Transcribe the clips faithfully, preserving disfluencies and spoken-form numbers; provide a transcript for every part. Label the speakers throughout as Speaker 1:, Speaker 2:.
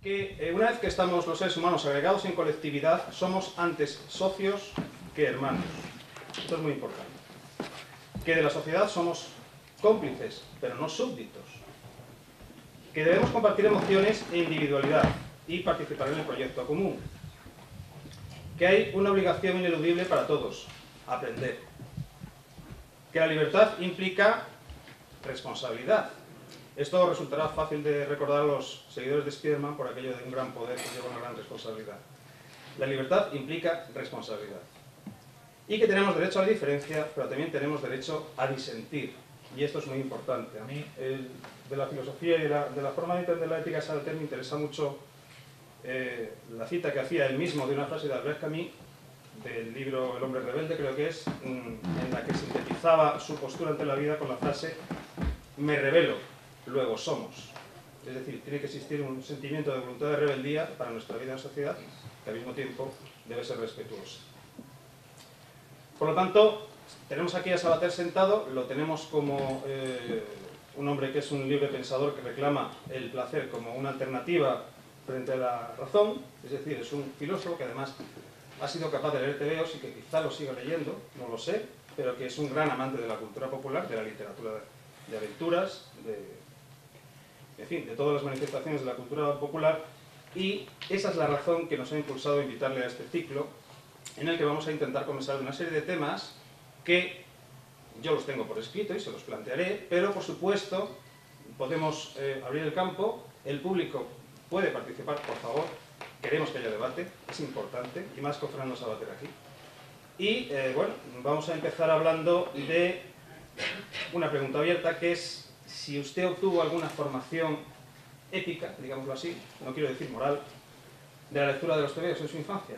Speaker 1: que eh, una vez que estamos los seres humanos agregados en colectividad, somos antes socios que hermanos. Esto es muy importante. Que de la sociedad somos cómplices, pero no súbditos. Que debemos compartir emociones e individualidad y participar en el proyecto común. Que hay una obligación ineludible para todos, aprender. Que la libertad implica responsabilidad. Esto resultará fácil de recordar a los seguidores de Spiderman por aquello de un gran poder que lleva una gran responsabilidad. La libertad implica responsabilidad. Y que tenemos derecho a la diferencia, pero también tenemos derecho a disentir. Y esto es muy importante. A mí, el, de la filosofía y de la, de la forma de entender la ética de Sartre, me interesa mucho eh, la cita que hacía él mismo de una frase de Albert Camus, del libro El hombre rebelde, creo que es, en la que sintetizaba su postura ante la vida con la frase: me rebelo, luego somos. Es decir, tiene que existir un sentimiento de voluntad de rebeldía para nuestra vida en sociedad, que al mismo tiempo debe ser respetuoso. Por lo tanto, tenemos aquí a Sabater sentado, lo tenemos como eh, un hombre que es un libre pensador que reclama el placer como una alternativa frente a la razón, es decir, es un filósofo que además ha sido capaz de leer tebeos y que quizá lo siga leyendo, no lo sé, pero que es un gran amante de la cultura popular, de la literatura de aventuras, de, en fin, de todas las manifestaciones de la cultura popular, y esa es la razón que nos ha impulsado a invitarle a este ciclo, en el que vamos a intentar conversar de una serie de temas que yo los tengo por escrito y se los plantearé, pero por supuesto podemos eh, abrir el campo, el público puede participar, por favor, queremos que haya debate, es importante, y más con Fernando Sabater aquí. Y eh, bueno, vamos a empezar hablando de una pregunta abierta, que es si usted obtuvo alguna formación ética, digámoslo así, no quiero decir moral, de la lectura de los tebeos en su infancia.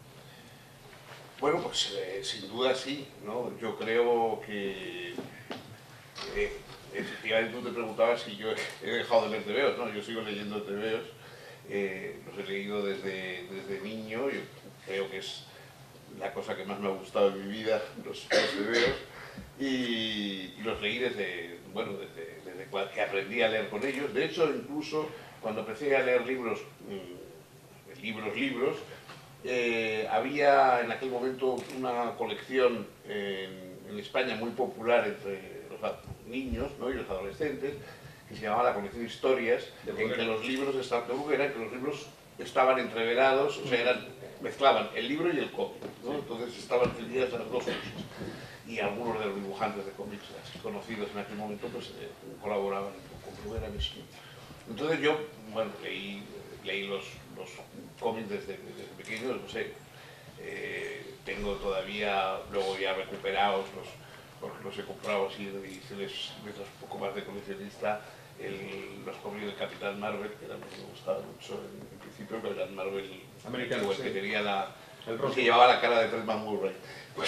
Speaker 2: Bueno, pues eh, sin duda sí, ¿no? Yo creo que eh, efectivamente tú te preguntabas si yo he dejado de leer tebeos, ¿no? Yo sigo leyendo tebeos, eh, los he leído desde, desde niño, yo creo que es la cosa que más me ha gustado en mi vida, los, los tebeos, y, y los leí desde, bueno, desde, desde que aprendí a leer con ellos. De hecho, incluso cuando empecé a leer libros, mmm, libros, libros, Eh, había en aquel momento una colección en, en España muy popular entre los niños, ¿no?, y los adolescentes, que se llamaba la colección de historias, en que los libros estaban, de Bruguera, que los libros estaban entreverados, o sea, eran, mezclaban el libro y el cómic, ¿no? Entonces estaban encendidas las dos cosas. Y algunos de los dibujantes de cómics así conocidos en aquel momento pues eh, colaboraban con Bruguera mismo. Entonces yo, bueno, leí, leí los, los cómics desde, desde pequeño, no sé, eh, tengo todavía, luego ya recuperados, los, porque los he comprado así de ediciones de un poco más de coleccionista, el, los cómics del Capitán Marvel, que eran los que me gustaban mucho en, en principio, el Capitán Marvel americano, el sí, que tenía la, el rojo, que llevaba la cara de Fredman Murray. Pues,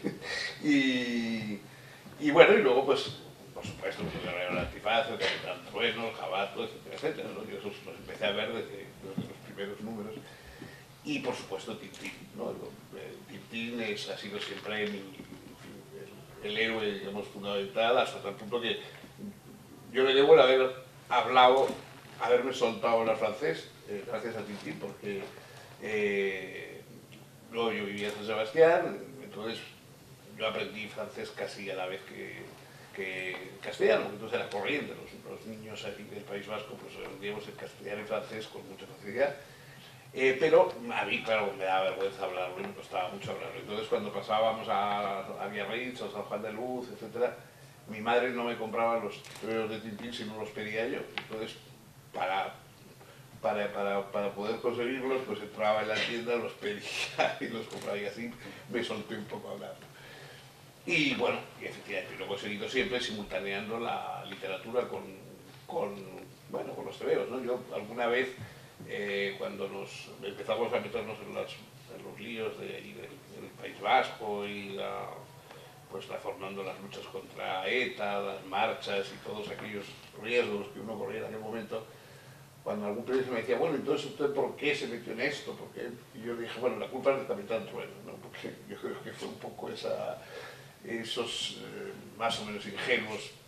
Speaker 2: y, y bueno, y luego pues, por supuesto, pues, el Antifaz, el Capitán Trueno, el Jabato, etcétera, etcétera, ¿no? Yo esos los empecé a ver desde, desde los primeros números. Y por supuesto Tintín, ¿no? Tintín es, ha sido siempre mi, el, el héroe, digamos, fundamental, hasta tal punto que yo le debo el haber hablado, haberme soltado hablar francés, eh, gracias a Tintín, porque eh, luego yo vivía en San Sebastián, entonces yo aprendí francés casi a la vez que, que castellano, entonces era corriente, los, los niños aquí del País Vasco pues aprendíamos el castellano y francés con mucha facilidad. Eh, pero a mí, claro, me daba vergüenza hablarlo y me costaba mucho hablarlo. Entonces, cuando pasábamos a, a Biarritz o San Juan de Luz, etcétera, mi madre no me compraba los tebeos de Tintín, sino los pedía yo. Entonces, para, para, para, para poder conseguirlos, pues entraba en la tienda, los pedía y los compraba, y así me solté un poco a hablar. Y bueno, y efectivamente lo he conseguido siempre simultaneando la literatura con, con, bueno, con los tebeos, ¿no? Yo alguna vez, Eh, cuando nos empezamos a meternos en, las, en los líos de, de, del País Vasco y la, pues reformando las luchas contra ETA, las marchas y todos aquellos riesgos que uno corría en aquel momento, cuando algún periodista me decía, bueno, entonces usted ¿por qué se metió en esto? Porque, y yo dije, bueno, la culpa es del Capitán Trueno, ¿no? Porque yo creo que fue un poco esa, esos eh, más o menos ingenuos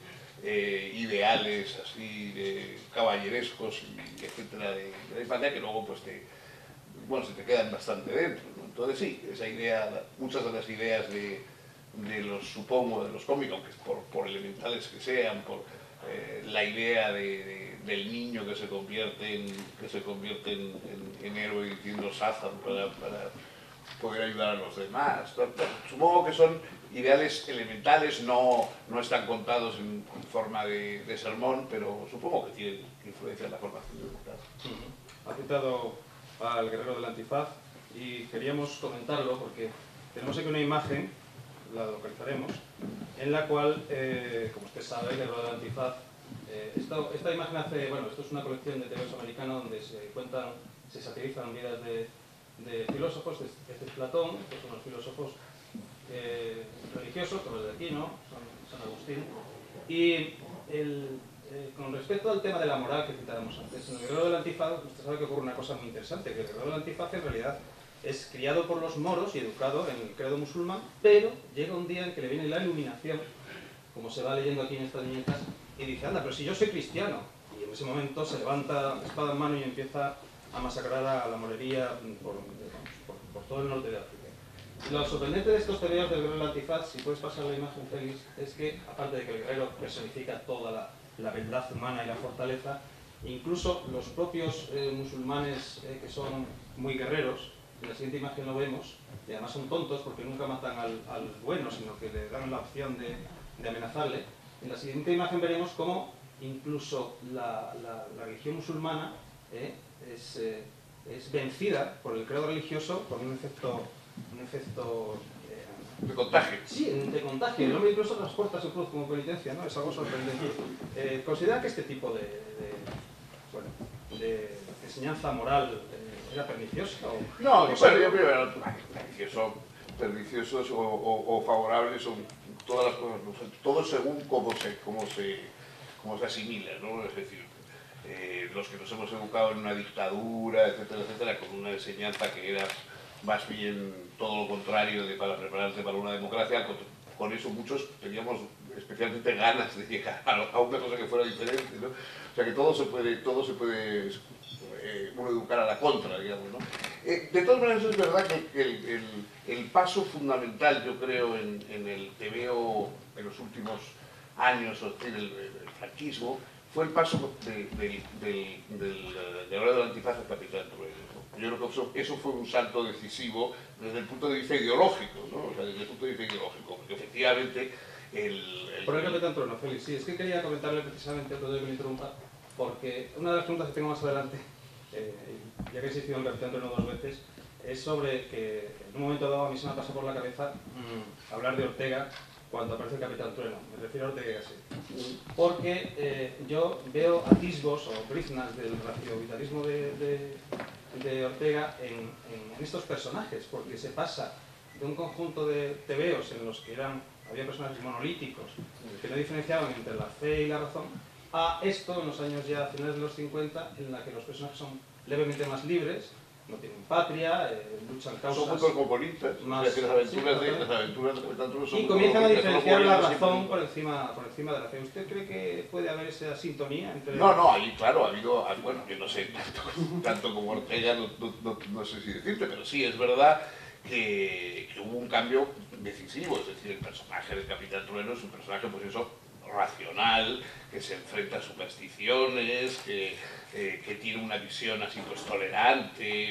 Speaker 2: eh, ideales así de caballerescos y etcétera de, de la infancia que luego pues te, bueno, se te quedan bastante dentro, ¿no? Entonces sí, esa idea, muchas de las ideas de, de los, supongo, de los cómicos, aunque por, por elementales que sean, por eh, la idea de, de, del niño que se convierte en, que se convierte en, en, en héroe diciendo Shazam para, para poder ayudar a los demás. Supongo que son ideales elementales, no, no están contados en forma de, de sermón, pero supongo que tienen influencia en la formación de voluntad.
Speaker 1: Ha citado al guerrero del antifaz y queríamos comentarlo porque tenemos aquí una imagen, la localizaremos, en la cual, eh, como usted sabe, el guerrero del antifaz, eh, esta, esta imagen hace, bueno, esto es una colección de tebeos americanos donde se cuentan, se satirizan vidas de, de filósofos. Este es Platón, estos son los filósofos eh, religiosos, como el de Aquino, San, San Agustín, y el, eh, con respecto al tema de la moral que citábamos antes, en el guerrero del antifaz, usted sabe que ocurre una cosa muy interesante, que el guerrero del antifaz en realidad es criado por los moros y educado en el credo musulmán, pero llega un día en que le viene la iluminación, como se va leyendo aquí en estas viñetas, y dice, anda, pero si yo soy cristiano. Y en ese momento se levanta espada en mano y empieza a masacrar a la morería por, por, por todo el norte de África. Lo sorprendente de estos tebeos del guerrero del antifaz, si puedes pasar la imagen, Félix, es que, aparte de que el guerrero personifica toda la, la beldad humana y la fortaleza, incluso los propios eh, musulmanes eh, que son muy guerreros, en la siguiente imagen lo vemos, y además son tontos porque nunca matan al, al bueno, sino que le dan la opción de, de amenazarle. En la siguiente imagen veremos cómo incluso la, la, la religión musulmana eh, es, eh, es vencida por el credo religioso por un efecto, un efecto eh,
Speaker 2: de contagio.
Speaker 1: Sí, de contagio. El hombre incluso transporta su cruz como penitencia, ¿no? Es algo sorprendente. Eh, ¿Considera que este tipo de, de, bueno, de enseñanza moral eh, era perniciosa? O,
Speaker 2: no,
Speaker 1: o
Speaker 2: bueno, yo creo que pernicioso, perniciosos o, o, o favorables son todas las cosas, ¿no? Todo según cómo se, cómo se, cómo se asimila, ¿no? Es decir, eh, los que nos hemos educado en una dictadura, etcétera, etcétera, con una enseñanza que era más bien todo lo contrario de para prepararse para una democracia, con, con eso muchos teníamos especialmente ganas de llegar a una cosa que fuera diferente, ¿no? O sea que todo se puede, todo se puede eh, uno educar a la contra, digamos, ¿no? Eh, de todas maneras es verdad que el, el, el paso fundamental, yo creo, en, en el tebeo en los últimos años, en el, el franquismo, fue el paso de, de, de, del, del, de del antifaz al capitán Trueno. Yo creo que eso, eso fue un salto decisivo desde el punto de vista ideológico, ¿no? O sea, desde el punto de vista ideológico, porque efectivamente el... el
Speaker 1: Por el capitán Trueno, Félix, sí, es que quería comentarle precisamente, todo de que me interrumpa, porque una de las preguntas que tengo más adelante, eh, ya que he existido en el capitán Trueno dos veces, es sobre que en un momento dado a mí se me ha pasado por la cabeza mmm, hablar de Ortega cuando aparece el capitán Trueno. Me refiero a Ortega y Gasset. Porque eh, yo veo atisbos o briznas del raciovitalismo de, de, de Ortega en, en, en estos personajes, porque se pasa de un conjunto de tebeos en los que eran, había personajes monolíticos que no diferenciaban entre la fe y la razón, a esto en los años ya finales de los cincuenta, en la que los personajes son levemente más libres, no tienen patria, eh, luchan causas...
Speaker 2: Son muy cosmopolitas, más, o sea, las aventuras sí, de las aventuras de Capitán Trueno son...
Speaker 1: Y comienzan a diferenciar la razón por encima, por encima de la fe. ¿Usted cree que puede haber esa sintonía entre...?
Speaker 2: No, no, ahí claro, ha habido, bueno, yo no sé, tanto, tanto como Ortega, no, no, no, no sé si decirte, pero sí, es verdad que, que hubo un cambio decisivo, es decir, el personaje del Capitán Trueno es un personaje, pues eso, racional, que se enfrenta a supersticiones, que, eh, que tiene una visión así pues tolerante,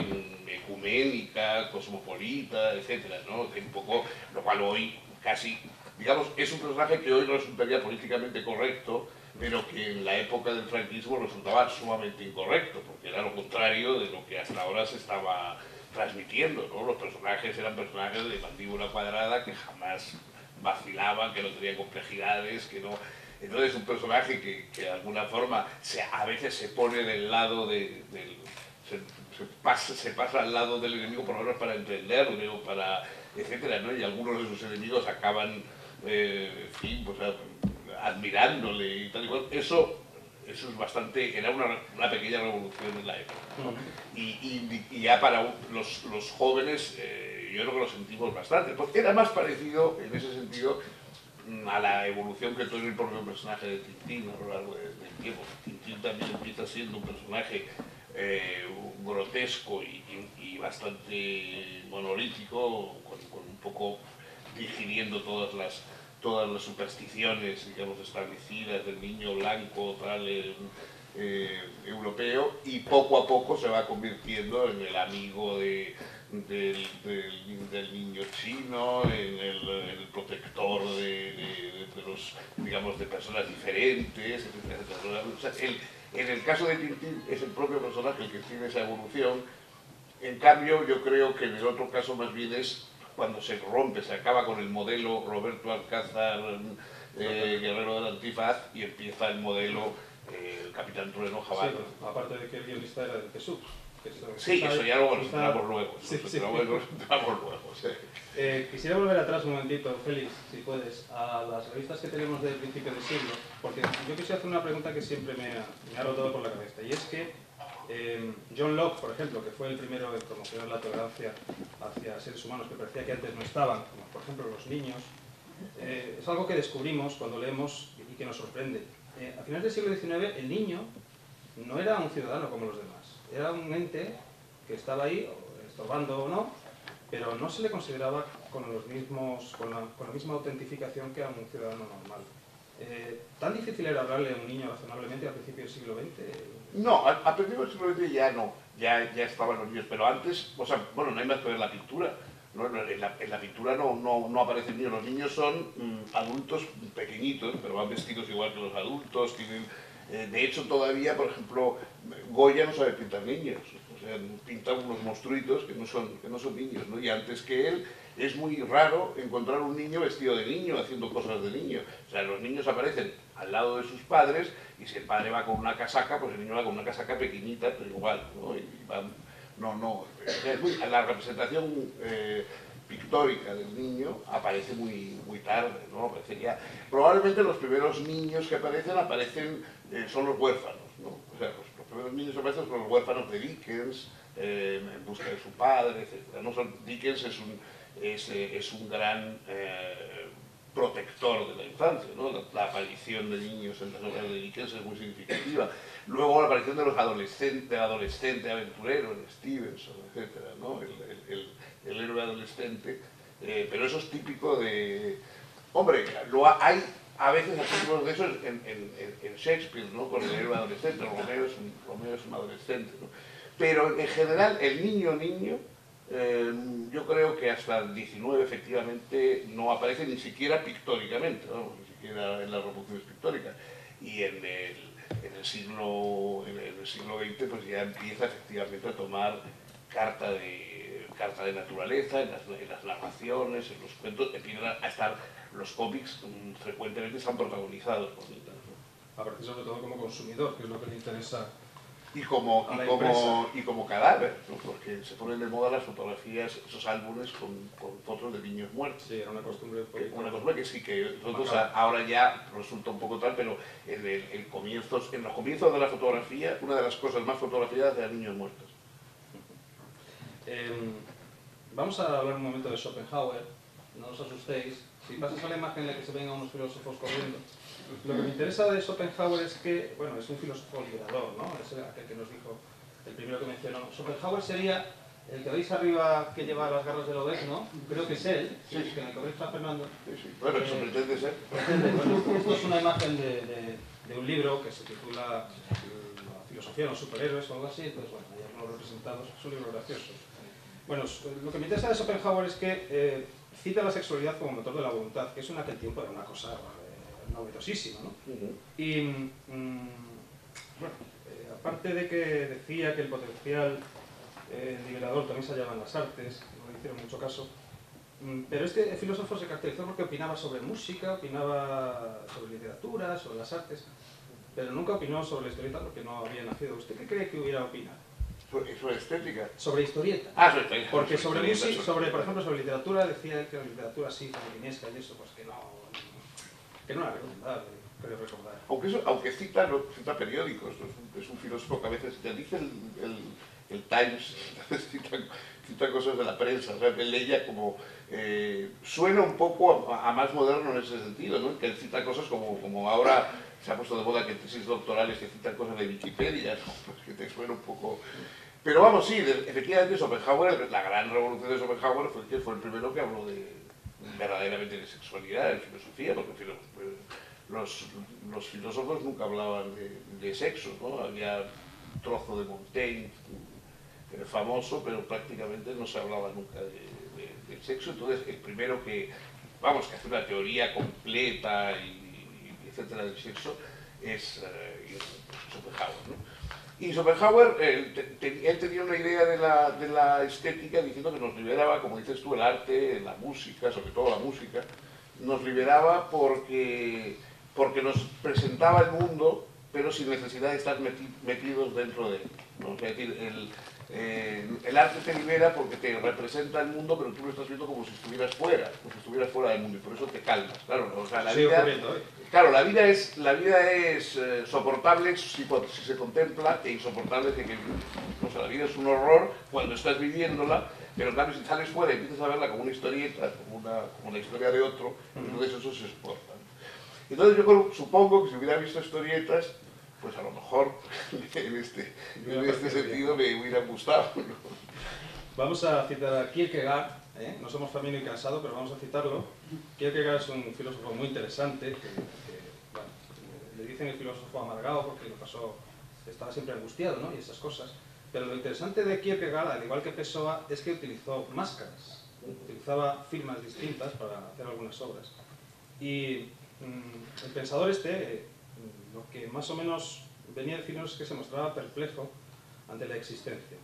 Speaker 2: ecuménica, cosmopolita, etcétera, ¿no? Un poco, lo cual hoy casi, digamos, es un personaje que hoy resultaría políticamente correcto, pero que en la época del franquismo resultaba sumamente incorrecto, porque era lo contrario de lo que hasta ahora se estaba transmitiendo, ¿no? Los personajes eran personajes de mandíbula cuadrada que jamás vacilaban, que no tenían complejidades, que no... Entonces un personaje que, que de alguna forma se, a veces se pone del lado de, del... Se, se, pasa, se pasa al lado del enemigo por lo menos para entenderle o para... etcétera, ¿no? Y algunos de sus enemigos acaban, eh, en fin, pues, admirándole y tal y cual. Eso, eso es bastante... Era una, una pequeña revolución en la época, ¿no? Uh-huh. y, y, y ya para un, los, los jóvenes... Eh, yo creo que lo sentimos bastante, porque era más parecido, en ese sentido, a la evolución que tuvo el propio personaje de Tintín a lo largo del tiempo. Tintín también empieza siendo un personaje eh, grotesco y, y, y bastante monolítico, con, con un poco digiriendo todas las, todas las supersticiones, digamos, establecidas del niño blanco, tal, eh, eh, europeo, y poco a poco se va convirtiendo en el amigo de, del, del, del niño chino, en el, en el protector de, de, de los, digamos, de personas diferentes, etcétera, etcétera. O sea, el, en el caso de Tintín es el propio personaje el que tiene esa evolución. En cambio, yo creo que en el otro caso más bien es cuando se rompe, se acaba con el modelo Roberto Alcázar, eh, guerrero del antifaz, y empieza el modelo eh, el Capitán Trueno Jabal.
Speaker 1: Sí, pues, aparte de que el guionista era de Jesús. Eso,
Speaker 2: sí,
Speaker 1: sabe,
Speaker 2: eso ya lo
Speaker 1: quizá...
Speaker 2: entramos luego.
Speaker 1: Sí,
Speaker 2: Nos
Speaker 1: sí.
Speaker 2: entramos, nos entramos luego. Sí.
Speaker 1: Eh, quisiera volver atrás un momentito, Félix, si puedes, a las revistas que tenemos del principio del siglo, porque yo quisiera hacer una pregunta que siempre me ha, me ha rotado por la cabeza, y es que eh, John Locke, por ejemplo, que fue el primero en promocionar la tolerancia hacia seres humanos que parecía que antes no estaban, como por ejemplo los niños, eh, es algo que descubrimos cuando leemos y que nos sorprende. Eh, a finales del siglo diecinueve el niño no era un ciudadano como los demás, era un ente que estaba ahí, estorbando o no, pero no se le consideraba con, los mismos, con, la, con la misma autentificación que a un ciudadano normal. Eh, ¿Tan difícil era hablarle a un niño razonablemente al principio del siglo veinte?
Speaker 2: No, a, a principios del siglo veinte ya no, ya, ya estaban los niños, pero antes, o sea, bueno, no hay más que ver la pintura. ¿No? En, la, en la pintura no, no, no aparecen niños, los niños son mmm, adultos pequeñitos, pero van vestidos igual que los adultos, tienen, eh, de hecho todavía, por ejemplo, Goya no sabe pintar niños, o sea, pinta unos monstruitos que no son, que no son niños, ¿no? Y antes que él es muy raro encontrar un niño vestido de niño, haciendo cosas de niño, o sea, los niños aparecen al lado de sus padres y si el padre va con una casaca, pues el niño va con una casaca pequeñita, pero igual, ¿no? Y van, No, no, es muy, la representación eh, pictórica del niño aparece muy, muy tarde, ¿no? Aparecería, probablemente los primeros niños que aparecen, aparecen eh, son los huérfanos, ¿no? O sea, los, los primeros niños que aparecen son los huérfanos de Dickens, eh, en busca de su padre, etcétera. ¿No? Dickens es un, es, es un gran eh, protector de la infancia, ¿no? La, la aparición de niños en las obras de Dickens es muy significativa. Luego la aparición de los adolescentes, adolescente aventurero, el Stevenson, etcétera, ¿no? el, el, el, el héroe adolescente, eh, pero eso es típico de... Hombre, lo ha, hay a veces ejemplos de eso en, en, en Shakespeare, ¿no? Con el héroe adolescente, Romeo es un, Romeo es un adolescente, ¿no? Pero en general el niño niño, eh, yo creo que hasta el diecinueve efectivamente no aparece ni siquiera pictóricamente, ¿no? Ni siquiera en las reproducciones pictóricas. Y en el En el, siglo, en el siglo veinte pues ya empieza efectivamente a tomar carta de, carta de naturaleza en las, en las narraciones, en los cuentos, empiezan a estar, los cómics um, frecuentemente están protagonizados por niños, ¿no?
Speaker 1: Aparte sobre todo como consumidor, que es lo que le interesa
Speaker 2: y como,
Speaker 1: a la
Speaker 2: y como, y como cadáver, ¿no? Porque se ponen de moda las fotografías, esos álbumes con, con fotos de niños muertos.
Speaker 1: Sí, era una costumbre.
Speaker 2: Que, una costumbre que sí, que nosotros a, ahora ya resulta un poco tal, pero en, el, el comienzos, en los comienzos de la fotografía, una de las cosas más fotografiadas eran niños muertos.
Speaker 1: Eh, vamos a hablar un momento de Schopenhauer, no os asustéis. Si pasas a la imagen en la que se ven a unos filósofos corriendo. Lo que me interesa de Schopenhauer es que, bueno, es un filósofo liberador, ¿no? Es aquel que nos dijo, el primero que mencionó. Schopenhauer sería el que veis arriba que lleva las garras del Odez, ¿no? Creo que es él,
Speaker 2: sí, sí.
Speaker 1: Que me corrija Fernando.
Speaker 2: Sí, sí. Bueno, eso eh, pretende ser.
Speaker 1: Pretende, bueno, esto es una imagen de, de, de un libro que se titula La filosofía de los superhéroes o algo así, entonces, bueno, hay algunos representados, es un libro gracioso. Bueno, lo que me interesa de Schopenhauer es que eh, cita la sexualidad como motor de la voluntad, que eso en aquel tiempo era una cosa eh, novedosísima, ¿no? Uh-huh. Y, mm, bueno, eh, aparte de que decía que el potencial eh, liberador también se hallaba en las artes, no le hicieron mucho caso, mm, pero este filósofo se caracterizó porque opinaba sobre música, opinaba sobre literatura, sobre las artes, pero nunca opinó sobre la historieta porque no había nacido. ¿Usted qué cree que hubiera opinado?
Speaker 2: ¿Sobre estética?
Speaker 1: Sobre historieta.
Speaker 2: Ah, sobre historieta.
Speaker 1: Porque sobre música, sobre, por ejemplo, sobre literatura, decía que la literatura así, familinesca y eso, pues que no, que no era recomendable, creo recordar.
Speaker 2: Aunque, eso, aunque cita, cita periódicos, es un, es un filósofo que a veces te dice el, el, el Times cita, cita cosas de la prensa, o sea, él leía como, eh, suena un poco a, a más moderno en ese sentido, ¿no? Que él cita cosas como, como ahora se ha puesto de moda que tesis doctorales que citan cosas de Wikipedia, ¿no? Pues que te suena un poco... Pero vamos, sí, de, efectivamente Schopenhauer, la gran revolución de Schopenhauer fue que fue el primero que habló de, verdaderamente de sexualidad en filosofía, porque filo, los, los filósofos nunca hablaban de, de sexo, ¿no? Había un trozo de Montaigne famoso, pero prácticamente no se hablaba nunca de, de, de sexo. Entonces, el primero que, vamos, que hace una teoría completa y, y etcétera del sexo es eh, Schopenhauer, ¿no? Y Schopenhauer, él, te, él tenía una idea de la, de la estética diciendo que nos liberaba, como dices tú, el arte, la música, sobre todo la música, nos liberaba porque, porque nos presentaba el mundo, pero sin necesidad de estar meti, metidos dentro de él, ¿no? Es decir, el, eh, el arte te libera porque te representa el mundo, pero tú lo estás viendo como si estuvieras fuera, como si estuvieras fuera del mundo, y por eso te calmas. Claro, o sea, la vida, claro, la vida es, la vida es eh, soportable si, si se contempla e insoportable si que o sea, la vida es un horror cuando estás viviéndola, pero en cambio si sales fuera y empiezas a verla como una historieta, como, una, como la historia de otro, entonces eso se exporta. Entonces yo creo, supongo que si hubiera visto historietas, pues a lo mejor en este, en este sentido me hubiera gustado, ¿no?
Speaker 1: Vamos a citar a Kierkegaard, ¿eh? No somos familia y cansado, pero vamos a citarlo. Kierkegaard es un filósofo muy interesante, que, que bueno, le dicen el filósofo amargado porque lo pasó, estaba siempre angustiado, ¿no? Y esas cosas. Pero lo interesante de Kierkegaard, al igual que Pessoa, es que utilizó máscaras, utilizaba firmas distintas para hacer algunas obras. Y mmm, el pensador este, lo que más o menos venía a decirnos es que se mostraba perplejo ante la existencia.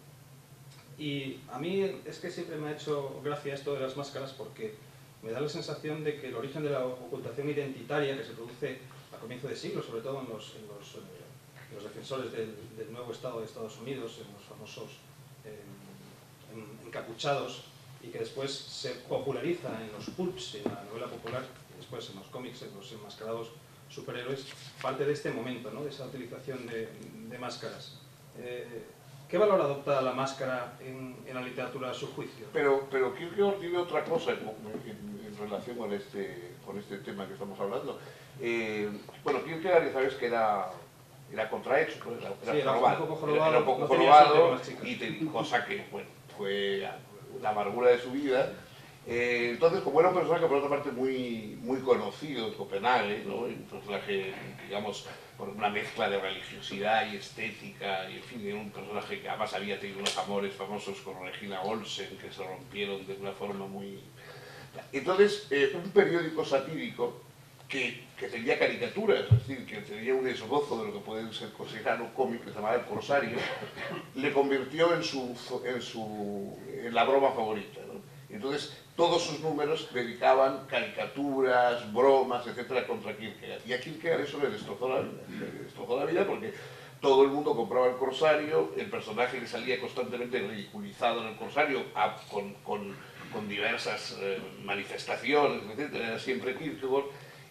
Speaker 1: Y a mí es que siempre me ha hecho gracia esto de las máscaras porque me da la sensación de que el origen de la ocultación identitaria que se produce a comienzo de siglo, sobre todo en los, en los, en los defensores del, del nuevo Estado de Estados Unidos, en los famosos eh, en, encapuchados, y que después se populariza en los pulps, en la novela popular, y después en los cómics, en los enmascarados superhéroes, parte de este momento, ¿no? De esa utilización de, de máscaras. Eh, ¿Qué valor adopta la máscara en, en la literatura a su juicio?
Speaker 2: Pero, pero Kierkegaard tiene otra cosa en, en, en relación con este, con este tema que estamos hablando. Eh, bueno, Kierkegaard ya sabes que era, era contrahecho, ¿no? Era, era,
Speaker 1: sí, era
Speaker 2: jorobado,
Speaker 1: un poco jorobado,
Speaker 2: era un poco
Speaker 1: no
Speaker 2: jorobado y te, cosa que bueno, fue la amargura de su vida. Eh, entonces, como era un personaje por otra parte muy, muy conocido en Copenhague, ¿no? Un personaje, digamos, por una mezcla de religiosidad y estética, y en fin, era un personaje que además había tenido unos amores famosos con Regina Olsen, que se rompieron de una forma muy... Entonces, eh, un periódico satírico que, que tenía caricaturas, es decir, que tenía un esbozo de lo que puede ser considerado un cómic que se llamaba El Corsario, le convirtió en, su, en, su, en la broma favorita, ¿no? Entonces, todos sus números dedicaban caricaturas, bromas, etcétera, contra Kierkegaard. Y a Kierkegaard eso le destrozó la vida. Le destrozó la vida porque todo el mundo compraba el Corsario, el personaje que salía constantemente ridiculizado en el Corsario, a, con, con, con diversas eh, manifestaciones, etcétera, era siempre Kierkegaard.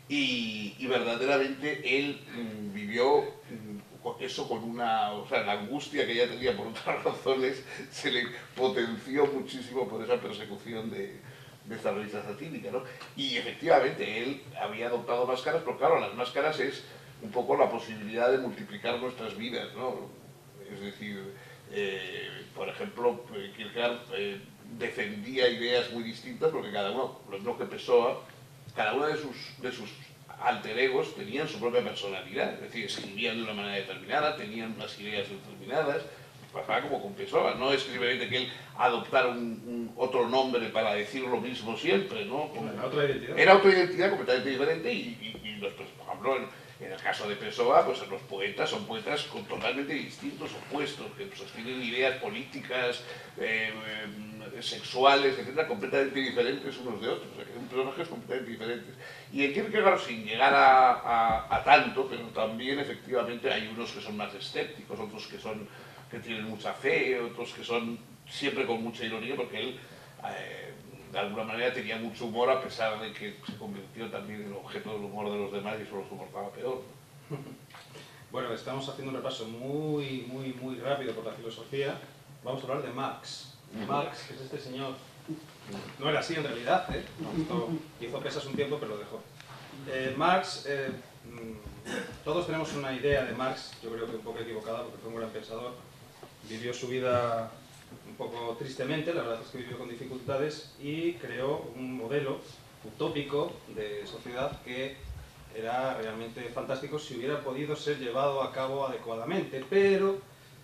Speaker 2: Y, y verdaderamente él mmm, vivió mmm, eso con una, o sea, la angustia que ya tenía por otras razones se le potenció muchísimo por esa persecución de, de esta revista satírica, ¿no? Y efectivamente él había adoptado máscaras, pero claro, las máscaras es un poco la posibilidad de multiplicar nuestras vidas, ¿no? Es decir, eh, por ejemplo, Kierkegaard eh, defendía ideas muy distintas porque cada uno, lo mismo que Pessoa, cada uno de sus, de sus alter egos tenían su propia personalidad, es decir, escribían de una manera determinada, tenían unas ideas determinadas, pasaba como con Pessoa, no es simplemente que él adoptara un, un otro nombre para decir lo mismo siempre, ¿no? Como,
Speaker 1: era otra identidad.
Speaker 2: Era otra identidad completamente diferente y, y, y los, pues, por ejemplo, en, en el caso de Pessoa, pues los poetas son poetas con totalmente distintos opuestos, que pues, tienen ideas políticas, eh, eh, sexuales, etcétera, completamente diferentes unos de otros, o sea, que son personajes completamente diferentes. Y en Kierkegaard, sin llegar a, a, a tanto, pero también efectivamente hay unos que son más escépticos, otros que, son, que tienen mucha fe, otros que son siempre con mucha ironía, porque él eh, de alguna manera tenía mucho humor a pesar de que se convirtió también en objeto del humor de los demás y solo soportaba peor, ¿no?
Speaker 1: Bueno, estamos haciendo un repaso muy, muy, muy rápido por la filosofía vamos a hablar de Marx. Marx, que es este señor, no era así en realidad, ¿eh? Esto hizo pesas un tiempo, pero lo dejó. Eh, Marx, eh, todos tenemos una idea de Marx, yo creo que un poco equivocada, porque fue un gran pensador, vivió su vida un poco tristemente, la verdad es que vivió con dificultades y creó un modelo utópico de sociedad que era realmente fantástico si hubiera podido ser llevado a cabo adecuadamente, pero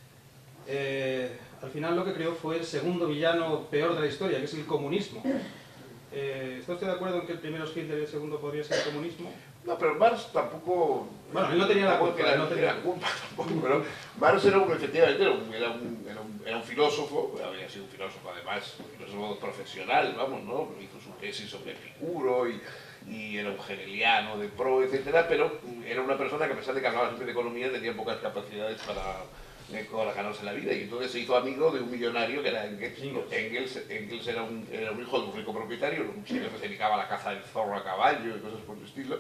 Speaker 1: eh, al final lo que creó fue el segundo villano peor de la historia, que es el comunismo. Eh, ¿Está usted de acuerdo en que el primero es Hitler y el segundo podría ser el comunismo?
Speaker 2: No, pero Marx tampoco...
Speaker 1: Bueno, él no tenía la culpa.
Speaker 2: Era,
Speaker 1: no tenía
Speaker 2: la culpa tampoco, pero Marx era un, efectivamente, era un, era, un, era, un, era un filósofo, había sido un filósofo además, un filósofo profesional, vamos, ¿no? Hizo su tesis sobre Epicuro y, y era un hegeliano de pro, etcétera, pero era una persona que a pesar de que hablaba siempre de economía tenía pocas capacidades para... para ganarse la vida, y entonces se hizo amigo de un millonario que era Engels. Engels, Engels era, un, era un hijo de un rico propietario, un chico que se dedicaba a la caza del zorro a caballo y cosas por el estilo,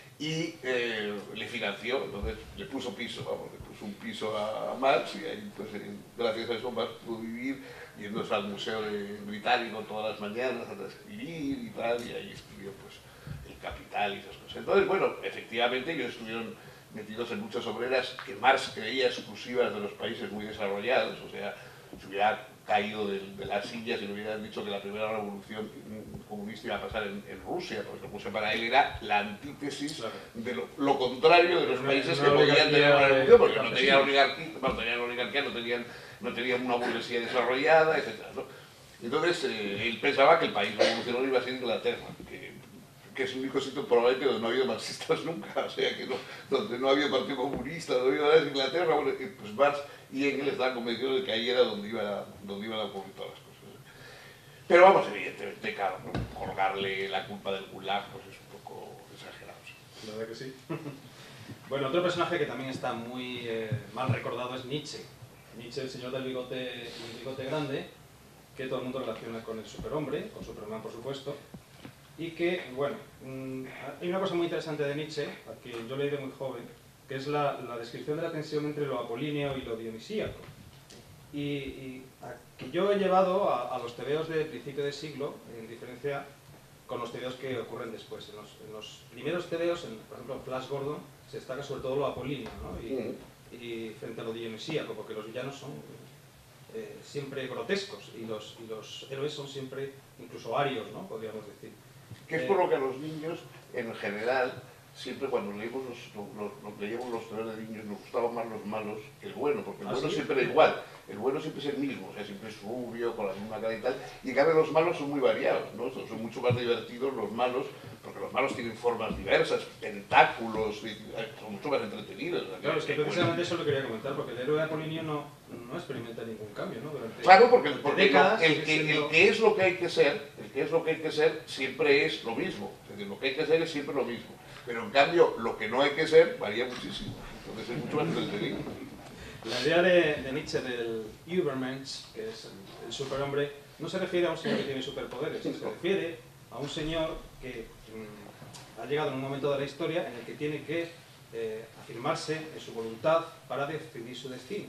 Speaker 2: y eh, le financió, entonces le puso piso, vamos, le puso un piso a, a Marx, y ahí, pues, eh, gracias a eso Marx pudo vivir yéndose al Museo de, Británico todas las mañanas a escribir y tal, y ahí escribió pues El Capital y esas cosas. Entonces, bueno, efectivamente ellos estuvieron metidos en luchas obreras que Marx creía exclusivas de los países muy desarrollados, o sea, se hubiera caído de, de las sillas y le hubieran dicho que la primera revolución comunista iba a pasar en, en Rusia, porque Rusia para él era la antítesis claro. de lo, lo contrario de los una, países una que podían tener una revolución, porque no tenían oligarquía, bueno, tenían oligarquía, no tenían, no tenían una burguesía desarrollada, etcétera, ¿no? Entonces, eh, él pensaba que el país revolucionario iba a ser Inglaterra, que, que es el único sitio probablemente donde no ha habido marxistas nunca, o sea, que no, donde no ha habido partido comunista, donde no ha habido Inglaterra, bueno, pues Marx y Engels estaban convencidos de que ahí era donde, iba, donde iban a ocurrir todas las cosas. Pero vamos, evidentemente, claro, colgarle la culpa del Gulag pues es un poco exagerado.
Speaker 1: ¿Sí? La verdad que sí. Bueno, otro personaje que también está muy eh, mal recordado es Nietzsche. Nietzsche, el señor del bigote, el bigote grande, que todo el mundo relaciona con el superhombre, con Superman por supuesto, y que, bueno, mmm, hay una cosa muy interesante de Nietzsche, a que yo leí de muy joven, que es la, la descripción de la tensión entre lo apolíneo y lo dionisíaco. Y, y a, que yo he llevado a, a los tebeos de principio de siglo, en diferencia con los tebeos que ocurren después. En los, en los primeros tebeos, en, por ejemplo, en Flash Gordon, se destaca sobre todo lo apolíneo, ¿no? y, y frente a lo dionisíaco, porque los villanos son eh, siempre grotescos y los, y los héroes son siempre incluso arios, ¿no? Podríamos decir.
Speaker 2: Que es por lo que a los niños, en general, siempre cuando leímos los, los, los, leíamos los tebeos de niños nos gustaban más los malos que el bueno, porque el bueno ¿Ah, sí? siempre era igual, el bueno siempre es el mismo, o sea, siempre es rubio, con la misma cara y tal, y en cambio los malos son muy variados, ¿no? Son mucho más divertidos los malos, porque los malos tienen formas diversas, tentáculos, y son mucho más entretenidos.
Speaker 1: Claro, es que precisamente eso lo quería comentar, porque el héroe apolíneo no, no experimenta ningún cambio, ¿no? Durante,
Speaker 2: claro, porque, porque
Speaker 1: décadas,
Speaker 2: el, que, siendo... el que es lo que hay que ser, el que es lo que hay que ser, siempre es lo mismo, es decir, lo que hay que ser es siempre lo mismo. Pero en cambio, lo que no hay que ser varía muchísimo, entonces es mucho más entretenido.
Speaker 1: La idea de, de Nietzsche del Übermensch, que es el, el superhombre, no se refiere a un señor que tiene superpoderes, se refiere a un señor que mmm, ha llegado en un momento de la historia en el que tiene que eh, afirmarse en su voluntad para decidir su destino.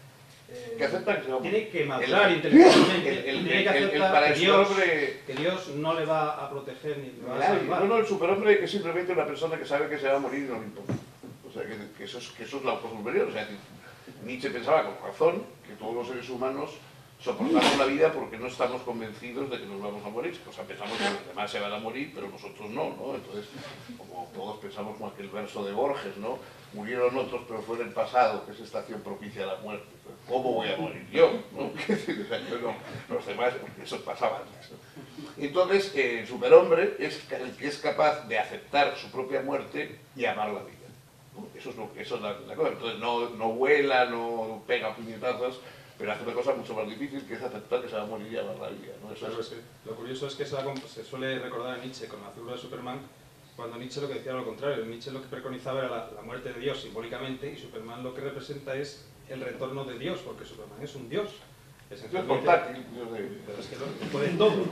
Speaker 1: Eh,
Speaker 2: que acepta que
Speaker 1: tiene que madurar intelectualmente,
Speaker 2: el, el,
Speaker 1: tiene que
Speaker 2: el,
Speaker 1: aceptar
Speaker 2: el, el
Speaker 1: que, Dios,
Speaker 2: superhombre...
Speaker 1: que Dios no le va a proteger ni le va a salvar.
Speaker 2: No, no, el superhombre es simplemente una persona que sabe que se va a morir y no le importa. O sea, que, que, eso, es, que eso es la cosa superior. O sea, que Nietzsche pensaba con razón que todos los seres humanos soportamos la vida porque no estamos convencidos de que nos vamos a morir. O sea, pensamos que los demás se van a morir, pero nosotros no, ¿no? Entonces, como todos pensamos como aquel verso de Borges, ¿no? Murieron otros, pero fue en el pasado, que es estación propicia a la muerte. ¿Cómo voy a morir yo? ¿No? O sea, yo no, los demás, porque eso pasaba antes, ¿no? Entonces, eh, el superhombre es el que es capaz de aceptar su propia muerte y amar la vida, ¿no? Eso es, lo, eso es la, la cosa. Entonces, no, no vuela, no pega puñetazos, pero hace una cosa mucho más difícil, que es aceptar que se va a morir y amar la vida, ¿no? Eso
Speaker 1: claro,
Speaker 2: es...
Speaker 1: es que lo curioso es que se, se suele recordar a Nietzsche con la figura de Superman, cuando Nietzsche lo que decía era lo contrario. Nietzsche lo que preconizaba era la, la muerte de Dios simbólicamente, y Superman lo que representa es el retorno de Dios, porque Superman es un Dios.
Speaker 2: Dios portátil,
Speaker 1: Dios de... Pero es que lo, puede todo.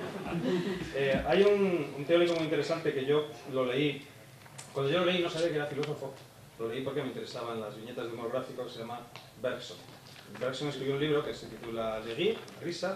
Speaker 1: eh, hay un, un teórico muy interesante que yo lo leí, cuando yo lo leí no sabía que era filósofo, lo leí porque me interesaban las viñetas de humor gráfico, que se llama Bergson. Bergson escribió un libro que se titula Le Rire, Risa,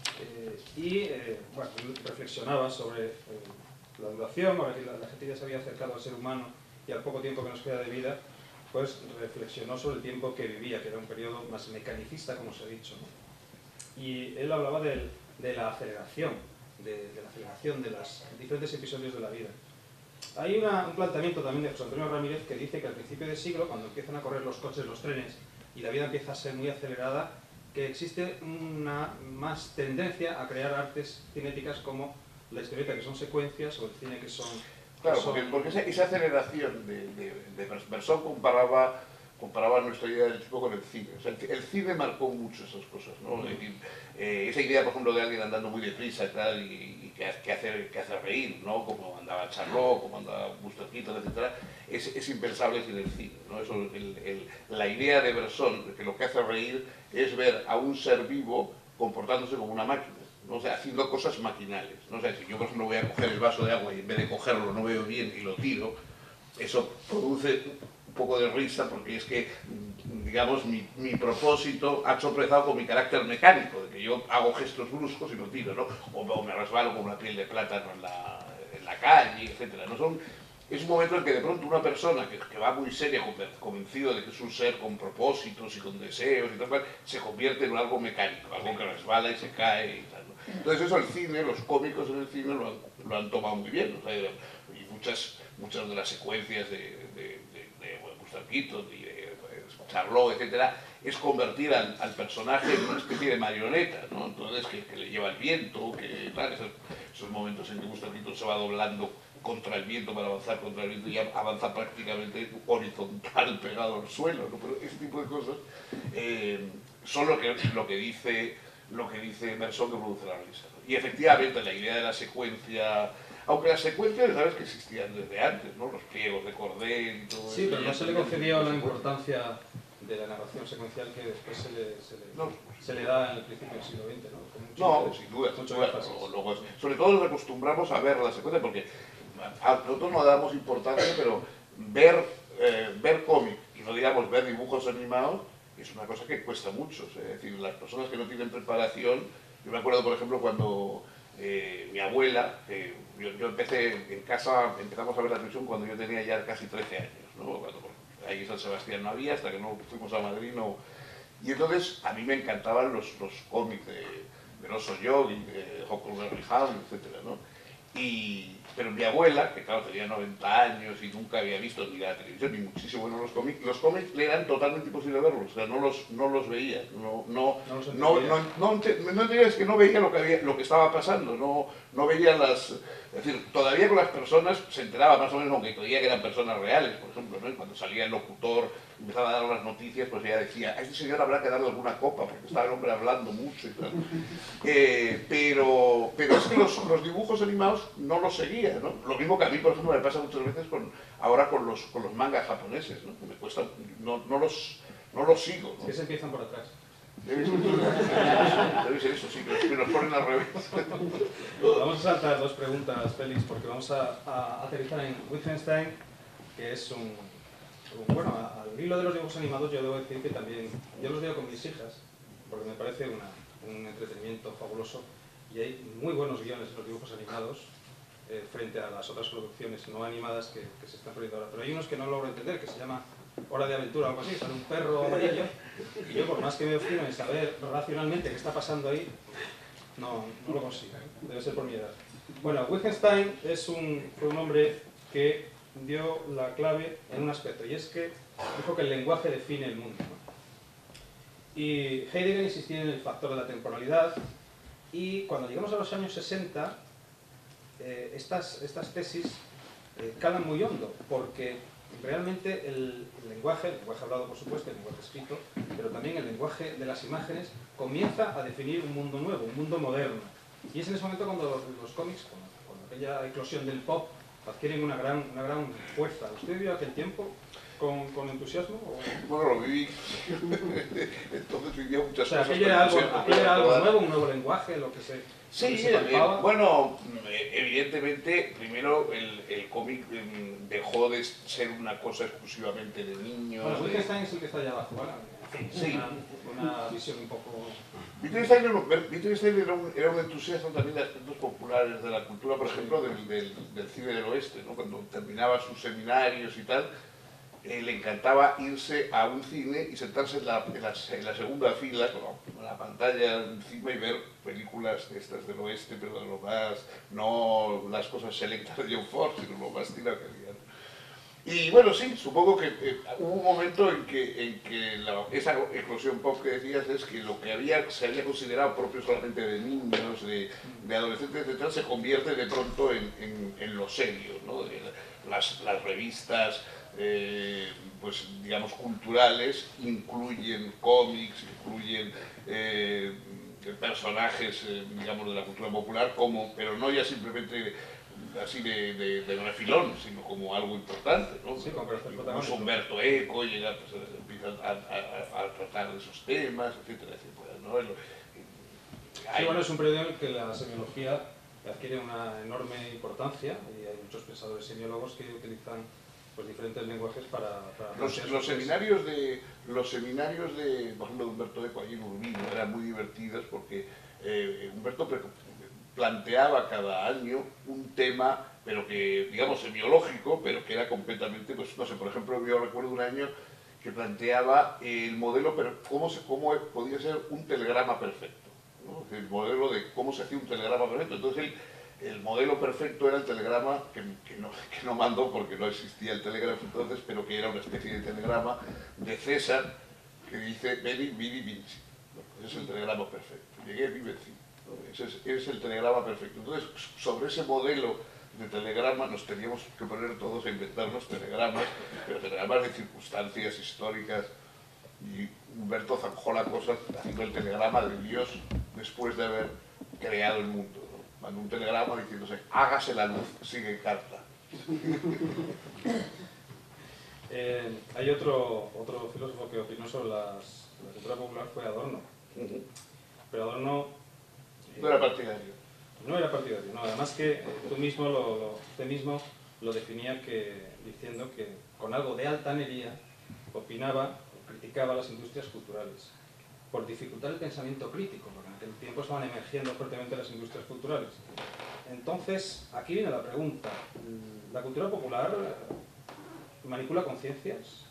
Speaker 1: eh, y eh, bueno, reflexionaba sobre eh, la duración, ahora que la, la gente ya se había acercado al ser humano y al poco tiempo que nos queda de vida, pues reflexionó sobre el tiempo que vivía, que era un periodo más mecanicista, como se ha dicho, ¿no? Y él hablaba del, de la aceleración, de, de la aceleración de los diferentes episodios de la vida. Hay una, un planteamiento también de José Antonio Ramírez que dice que al principio del siglo, cuando empiezan a correr los coches, los trenes, y la vida empieza a ser muy acelerada, que existe una más tendencia a crear artes cinéticas como la historieta, que son secuencias, o el cine, que son...
Speaker 2: Claro,
Speaker 1: que son...
Speaker 2: porque, porque esa, esa aceleración de, de, de Bergson comparaba, comparaba nuestra idea del tipo con el cine. O sea, el, el cine marcó mucho esas cosas, ¿no? Mm. Es decir, eh, esa idea, por ejemplo, de alguien andando muy deprisa y tal, y, y que, que, hace, que hace reír, ¿no? Como andaba Charlot, como andaba Buster Keaton, etcétera, es, es impensable sin el cine, ¿no? Eso, el, el, la idea de Bergson, de que lo que hace reír es ver a un ser vivo comportándose como una máquina, ¿no? O sea, haciendo cosas maquinales, ¿no? O sea, si yo, por ejemplo, voy a coger el vaso de agua y en vez de cogerlo no veo bien y lo tiro, eso produce un poco de risa porque es que, digamos, mi, mi propósito ha tropezado con mi carácter mecánico, de que yo hago gestos bruscos y lo tiro, ¿no? O, o me resbalo con una piel de plátano en la, en la calle, etcétera, ¿no? Son, es un momento en que de pronto una persona que, que va muy seria, convencido de que es un ser con propósitos y con deseos y tal, se convierte en algo mecánico, algo que resbala y se cae y tal, ¿no? Entonces eso el cine, los cómicos en el cine lo han, lo han tomado muy bien, o sea, y muchas, muchas de las secuencias de, de, de, de Buster Keaton y de, de Charlot, etcétera, es convertir al, al personaje en una especie de marioneta, ¿no? Entonces que, que le lleva el viento, que tal, esos, esos momentos en que Buster Keaton se va doblando contra el viento para avanzar contra el viento y avanza prácticamente horizontal pegado al suelo, ¿no? Pero ese tipo de cosas eh, son lo que, lo que dice lo que dice Bergson que produce la risa, ¿no? Y efectivamente la idea de la secuencia, aunque las secuencias sabes que existían desde antes, ¿no? Los pliegos de cordel y todo
Speaker 1: sí,
Speaker 2: eso.
Speaker 1: pero no se le concedió la importancia de la narración secuencial que después se le, se le,
Speaker 2: no,
Speaker 1: se le da en el principio del siglo veinte, ¿no? Con mucho
Speaker 2: no,
Speaker 1: interés,
Speaker 2: sin duda,
Speaker 1: mucho
Speaker 2: sin duda.
Speaker 1: énfasis.
Speaker 2: Luego, luego, sobre todo nos acostumbramos a ver la secuencia porque a nosotros no damos importancia, pero ver, eh, ver cómic y no digamos ver dibujos animados es una cosa que cuesta mucho. Es decir, las personas que no tienen preparación, yo me acuerdo por ejemplo cuando eh, mi abuela, eh, yo, yo empecé en casa, empezamos a ver la televisión cuando yo tenía ya casi trece años, ¿no? Cuando ahí en San Sebastián no había, hasta que no fuimos a Madrid no. Y entonces a mí me encantaban los, los cómics de, de Oso Yogi, de Huckleberry Hound, etcétera, ¿no? Y, pero mi abuela, que claro tenía noventa años y nunca había visto ni la televisión ni muchísimo menos los cómics, los cómics le eran totalmente imposible verlos, o sea, no los, no los veía, no, no, no, no, no, no, no entendía, es que no veía lo que, había, lo que estaba pasando, no, no veía las... Es decir, todavía con las personas se enteraba más o menos, aunque creía que eran personas reales, por ejemplo, ¿no? Cuando salía el locutor y empezaba a dar las noticias, pues ella decía, a este señor habrá que darle alguna copa, porque estaba el hombre hablando mucho y tal. Eh, pero, pero es que los, los dibujos animados no los seguía, ¿no? Lo mismo que a mí, por ejemplo, me pasa muchas veces con, ahora con los, con los mangas japoneses, ¿no? Me cuesta, no, no, los, no los sigo, ¿no?
Speaker 1: Es que se empiezan por atrás.
Speaker 2: Debe ser, debe ser eso, sí, que nos ponen al revés.
Speaker 1: Vamos a saltar dos preguntas, Félix, porque vamos a, a aterrizar en Wittgenstein, que es un, un... Bueno, al hilo de los dibujos animados yo debo decir que también... Yo los veo con mis hijas, porque me parece una, un entretenimiento fabuloso, y hay muy buenos guiones en los dibujos animados, eh, frente a las otras producciones no animadas que, que se están poniendo ahora. Pero hay unos que no logro entender, que se llama Hora de Aventura o algo así, sale un perro amarillo, y yo por más que me obstino en saber racionalmente qué está pasando ahí, no, no lo consigo, debe ser por mi edad. Bueno, Wittgenstein es un, fue un hombre que dio la clave en un aspecto, y es que dijo que el lenguaje define el mundo, ¿no? Y Heidegger insistía en el factor de la temporalidad, y cuando llegamos a los años sesenta, eh, estas, estas tesis eh, calan muy hondo, porque realmente el lenguaje, el lenguaje hablado por supuesto, el lenguaje escrito, pero también el lenguaje de las imágenes comienza a definir un mundo nuevo, un mundo moderno. Y es en ese momento cuando los, los cómics, cuando, cuando aquella eclosión del pop, adquieren una gran, una gran fuerza. ¿Usted vivió aquel tiempo con, con entusiasmo? ¿O?
Speaker 2: Bueno, lo viví. Entonces vivía muchas
Speaker 1: o sea,
Speaker 2: cosas.
Speaker 1: Aquello era algo, aquello era algo nuevo, un nuevo lenguaje, lo que se...
Speaker 2: Sí,
Speaker 1: se
Speaker 2: eh, bueno, evidentemente, primero el, el cómic eh, dejó de ser una cosa exclusivamente de niños.
Speaker 1: Bueno,
Speaker 2: de...
Speaker 1: Wittgenstein es el que está allá abajo, ¿vale? en fin,
Speaker 2: Sí.
Speaker 1: una, una visión un poco...
Speaker 2: Wittgenstein era, un- Wittgenstein era un, era un entusiasta también de aspectos populares de la cultura, por ejemplo, del, del, del cine del oeste, ¿no? Cuando terminaba sus seminarios y tal, eh, le encantaba irse a un cine y sentarse en la, en la, en la segunda fila, con la, con la pantalla encima y ver películas de estas del oeste, pero de lo más, no las cosas selectas de John Ford, sino lo más tirado que había. Y bueno, sí, supongo que eh, hubo un momento en que, en que la, esa eclosión pop que decías es que lo que había, se había considerado propio solamente de niños, de, de adolescentes, etcétera, se convierte de pronto en, en, en lo serio, ¿no? De las, las revistas, eh, pues digamos, culturales, incluyen cómics, incluyen eh, personajes, eh, digamos, de la cultura popular, como, pero no ya simplemente así de, de, de refilón, sino como algo importante, ¿no?
Speaker 1: Sí, como
Speaker 2: Incluso Umberto Eco llega, pues, empieza a, a, a tratar de esos temas, etcétera, etcétera, ¿no?
Speaker 1: Sí, bueno, es un periodo en el que la semiología adquiere una enorme importancia y hay muchos pensadores semiólogos que utilizan pues, diferentes lenguajes para... para
Speaker 2: los, los, seminarios de, los seminarios de, por ejemplo, de Umberto Eco allí en Urbino eran muy divertidos porque eh, Humberto planteaba cada año un tema, pero que, digamos, semiológico, pero que era completamente, pues no sé, por ejemplo, yo recuerdo un año que planteaba el modelo, pero cómo, se, cómo podía ser un telegrama perfecto, ¿no? El modelo de cómo se hacía un telegrama perfecto. Entonces él, el modelo perfecto era el telegrama, que, que, no, que no mandó porque no existía el telégrafo entonces, pero que era una especie de telegrama de César, que dice, veni, vidi, vinci. Ese es el telegrama perfecto. Llegué, vi, vencí. Ese es, ese es el telegrama perfecto. Entonces, sobre ese modelo de telegrama nos teníamos que poner todos a inventarnos telegramas, pero telegramas de circunstancias históricas. Y Humberto zanjó la cosa haciendo el telegrama de Dios después de haber creado el mundo, ¿no? Mandó un telegrama diciéndose, hágase la luz, sigue carta.
Speaker 1: eh, hay otro, otro filósofo que opinó sobre las, la cultura popular, fue Adorno.
Speaker 2: Uh-huh.
Speaker 1: Pero Adorno...
Speaker 2: No era partidario.
Speaker 1: No era partidario, no. Además que eh, tú mismo lo, lo, usted mismo lo definía que, diciendo que con algo de altanería opinaba o criticaba las industrias culturales por dificultar el pensamiento crítico, porque en aquel tiempo estaban emergiendo fuertemente las industrias culturales. Entonces, aquí viene la pregunta. ¿La cultura popular manipula conciencias?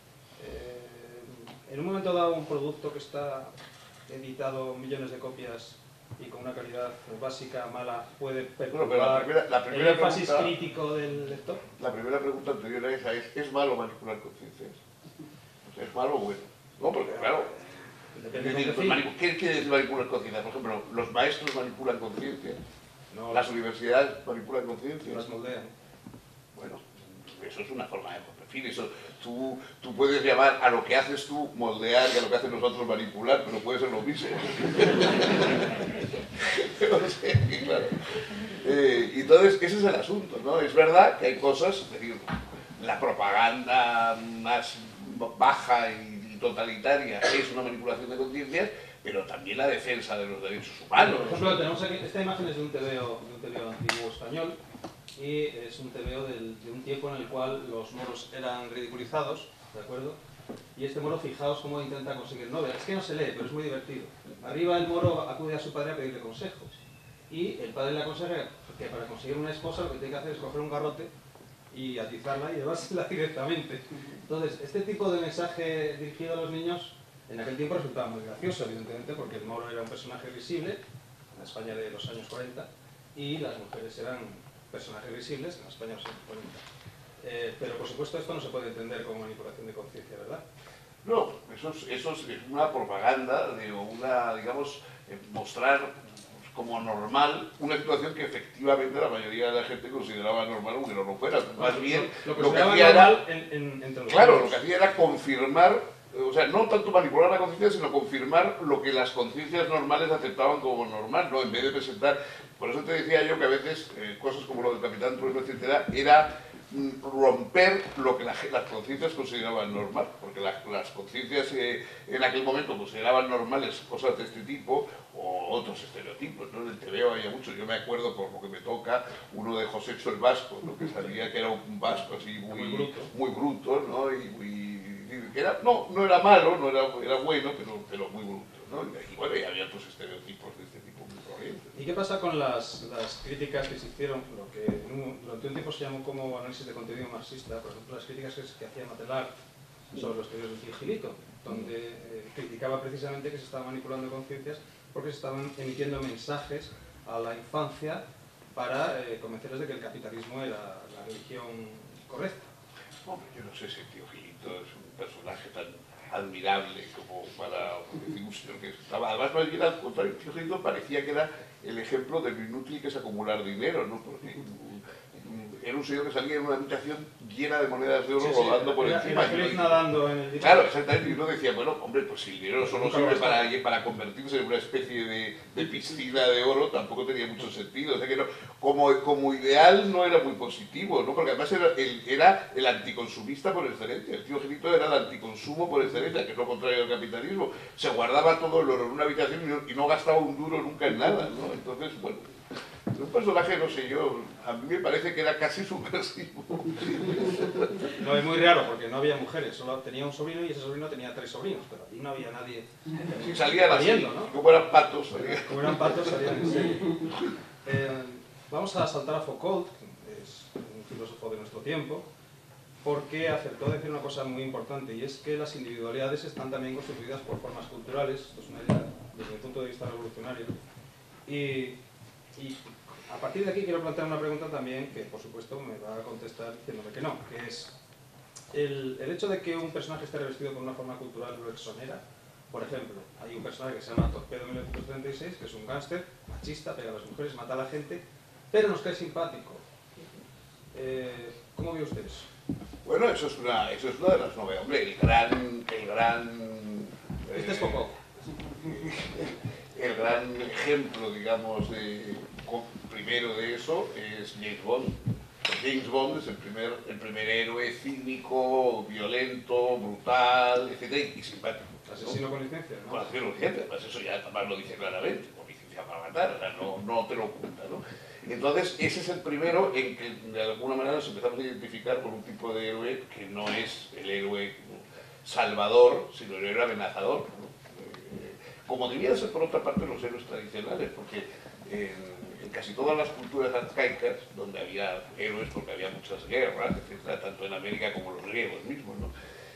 Speaker 1: Eh, en un momento dado, un producto que está editado millones de copias y con una calidad básica, mala, puede perturbar
Speaker 2: bueno, la primera, la primera
Speaker 1: el énfasis
Speaker 2: pregunta,
Speaker 1: crítico del lector.
Speaker 2: La primera pregunta anterior a esa es, ¿es malo manipular conciencias? O sea, ¿es malo o bueno? No, porque claro, es decir, ¿qué quiere decir manipular conciencias? Por ejemplo, los maestros manipulan conciencias, no, las universidades manipulan conciencias.
Speaker 1: Las moldean.
Speaker 2: Bueno, eso es una forma de... En fin, eso, tú, tú puedes llamar a lo que haces tú moldear y a lo que hacen nosotros manipular, pero puede ser lo mismo. No sé, claro. Eh, entonces, ese es el asunto, ¿no? Es verdad que hay cosas, es decir, la propaganda más baja y, y totalitaria es una manipulación de conciencias, pero también la defensa de los derechos humanos.
Speaker 1: Por ejemplo, tenemos aquí, esta imagen es de un tebeo, de un tebeo antiguo español, y es un tebeo del, de un tiempo en el cual los moros eran ridiculizados, ¿de acuerdo? Y este moro, fijaos cómo intenta conseguir novia. Es que no se lee, pero es muy divertido. Arriba el moro acude a su padre a pedirle consejos. Y el padre le aconseja que para conseguir una esposa lo que tiene que hacer es coger un garrote y atizarla y llevársela directamente. Entonces, este tipo de mensaje dirigido a los niños en aquel tiempo resultaba muy gracioso, evidentemente, porque el moro era un personaje visible, en la España de los años cuarenta, y las mujeres eran personajes visibles en la España de los años cuarenta. Eh, pero, por supuesto, esto no se puede entender como manipulación de conciencia, ¿verdad?
Speaker 2: No, eso es, eso es una propaganda, de una, digamos, eh, mostrar como normal una situación que efectivamente la mayoría de la gente consideraba normal, aunque no lo fuera. Más bien,
Speaker 1: lo, lo,
Speaker 2: lo que hacía era,
Speaker 1: en, en, entre los
Speaker 2: claro, lo que hacía era confirmar, o sea, no tanto manipular la conciencia, sino confirmar lo que las conciencias normales aceptaban como normal, ¿no? En vez de presentar, por eso te decía yo que a veces eh, cosas como lo del Capitán Trueno, etcétera, era romper lo que la, las conciencias consideraban normal, porque la, las conciencias eh, en aquel momento consideraban normales cosas de este tipo o otros estereotipos, ¿no? En el T V O había mucho, yo me acuerdo por lo que me toca uno de Josécho el Vasco, ¿no? Que salía que era un vasco así muy,
Speaker 1: muy bruto,
Speaker 2: muy bruto, ¿no? Y muy decir, que era, no, no era malo, no era, era bueno, pero, pero muy bruto, ¿no? Y bueno, y había otros estereotipos de este tipo muy corrientes.
Speaker 1: ¿Y qué pasa con las, las críticas que se hicieron, lo que en un, durante un tiempo se llamó como análisis de contenido marxista, por ejemplo, las críticas que, que hacía Matelar sobre los teorías del tío Gilito, donde eh, criticaba precisamente que se estaban manipulando conciencias porque se estaban emitiendo mensajes a la infancia para eh, convencerles de que el capitalismo era la religión correcta?
Speaker 2: Hombre, yo no sé si el tío Gilito es un personaje tan admirable como para decir un señor que estaba. Además, más bien al contrario, el tío Gilito parecía que era el ejemplo de lo inútil que es acumular dinero, ¿no? Porque era un señor que salía en una habitación llena de monedas de oro
Speaker 1: Sí, sí,
Speaker 2: rodando por
Speaker 1: era,
Speaker 2: encima.
Speaker 1: era feliz nadando en el dinero.
Speaker 2: Claro, exactamente. Y uno decía, bueno, hombre, pues si el dinero solo
Speaker 1: Nunca
Speaker 2: sirve
Speaker 1: lo
Speaker 2: para, para convertirse en una especie de, de piscina de oro, tampoco tenía mucho sentido. O sea que no, como, como ideal no era muy positivo, ¿no? Porque además era el, era el anticonsumista por excelencia. El tío Gilito era el anticonsumo por excelencia, que es lo contrario del capitalismo. Se guardaba todo el oro en una habitación y no, y no gastaba un duro nunca en nada, ¿no? Entonces, bueno, un personaje, no sé yo, a mí me parece que era casi subversivo.
Speaker 1: No, es muy raro porque no había mujeres, solo tenía un sobrino y ese sobrino tenía tres sobrinos, pero allí no había nadie.
Speaker 2: Sí, salían así,
Speaker 1: pariendo, ¿no?
Speaker 2: como eran patos. Salían.
Speaker 1: Como eran patos, salían en serie. Eh, vamos a saltar a Foucault, que es un filósofo de nuestro tiempo, porque acertó a decir una cosa muy importante, y es que las individualidades están también constituidas por formas culturales. Esto es una idea desde mi punto de vista revolucionario. Y, y a partir de aquí quiero plantear una pregunta también que, por supuesto, me va a contestar diciéndome que no, que es el, el hecho de que un personaje esté revestido con una forma cultural lo exonera. Por ejemplo, hay un personaje que se llama Torpedo mil novecientos treinta y seis, que es un gángster, machista, pega a las mujeres, mata a la gente, pero nos cae simpático. Eh, ¿Cómo ve usted eso?
Speaker 2: Bueno, eso es una, eso es una de las novedades. Hombre, el gran... El gran
Speaker 1: Este
Speaker 2: eh,
Speaker 1: es Foucault.
Speaker 2: El gran ejemplo, digamos, de, primero de eso es James Bond. James Bond es el primer, el primer héroe cínico, violento, brutal, etcétera, y simpático.
Speaker 1: Asesino con licencia, ¿no?
Speaker 2: Con asesino con licencia, además eso ya además lo dice claramente, con licencia para matar, o sea, no, no te lo oculta, ¿no? Entonces, ese es el primero en que de alguna manera nos empezamos a identificar con un tipo de héroe que no es el héroe salvador, sino el héroe amenazador, ¿no? Eh, como debían ser por otra parte los héroes tradicionales, porque en, en casi todas las culturas arcaicas, donde había héroes, porque había muchas guerras, etcétera, tanto en América como los griegos mismos, ¿no?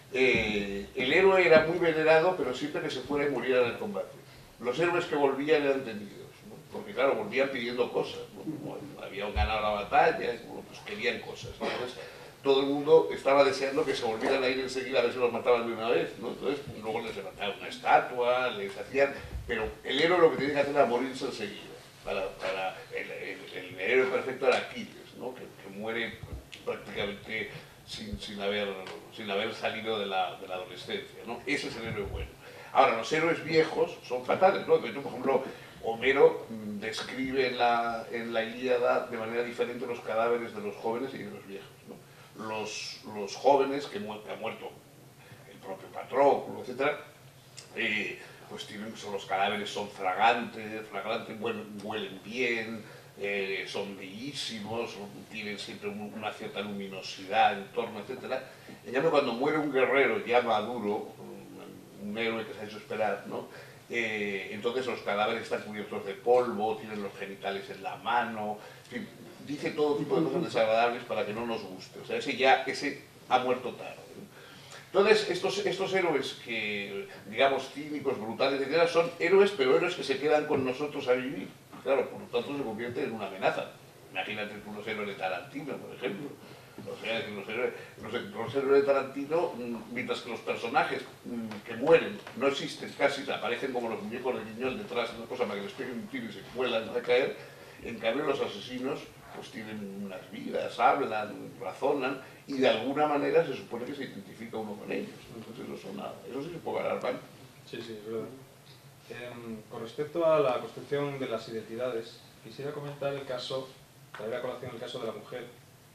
Speaker 2: Eh, el héroe era muy venerado, pero siempre que se fuera y muriera en el combate. Los héroes que volvían eran temidos, ¿no? Porque claro, volvían pidiendo cosas, ¿no? Como habían ganado la batalla, pues querían cosas, ¿no? Entonces, todo el mundo estaba deseando que se volvieran a ir enseguida a ver si los mataban de una vez, ¿no? Entonces, luego les levantaban una estatua, les hacían... Pero el héroe lo que tenía que hacer era morirse enseguida. Para, para el, el, el héroe perfecto era Aquiles, ¿no? Que, que muere prácticamente sin, sin, haber, sin haber salido de la, de la adolescencia, ¿no? Ese es el héroe bueno. Ahora, los héroes viejos son fatales, ¿no? De hecho, por ejemplo, Homero describe en la, en la Ilíada de manera diferente los cadáveres de los jóvenes y de los viejos, ¿no? Los, los jóvenes, que, mu que ha muerto el propio Patroclo, etcétera, eh, pues tienen, son, los cadáveres son fragantes, fragantes huelen, huelen bien, eh, son bellísimos, tienen siempre un, una cierta luminosidad en torno, etcétera. En cambio, cuando muere un guerrero ya maduro, un, un héroe que se ha hecho esperar, ¿no? Eh, entonces los cadáveres están cubiertos de polvo, tienen los genitales en la mano, en fin, dice todo tipo de cosas desagradables para que no nos guste. O sea, ese ya ese ha muerto tarde. Entonces, estos, estos héroes que, digamos, cínicos, brutales, etcétera, son héroes, pero héroes que se quedan con nosotros a vivir. Y claro, por lo tanto se convierte en una amenaza. Imagínate tú los héroes de Tarantino, por ejemplo. O sea, los héroes, los, los héroes de Tarantino, mientras que los personajes que mueren no existen casi, aparecen como los muñecos de Guiñol detrás, una cosa para que les peguen un tiro y se cuelan a caer. En cambio, los asesinos pues tienen unas vidas, hablan, razonan, y de alguna manera se supone que se identifica uno con ellos. Entonces eso, son, eso sí se puede alarmar.
Speaker 1: Sí, sí, es verdad. Eh, con respecto a la construcción de las identidades, quisiera comentar el caso, traer a colación el caso de la mujer,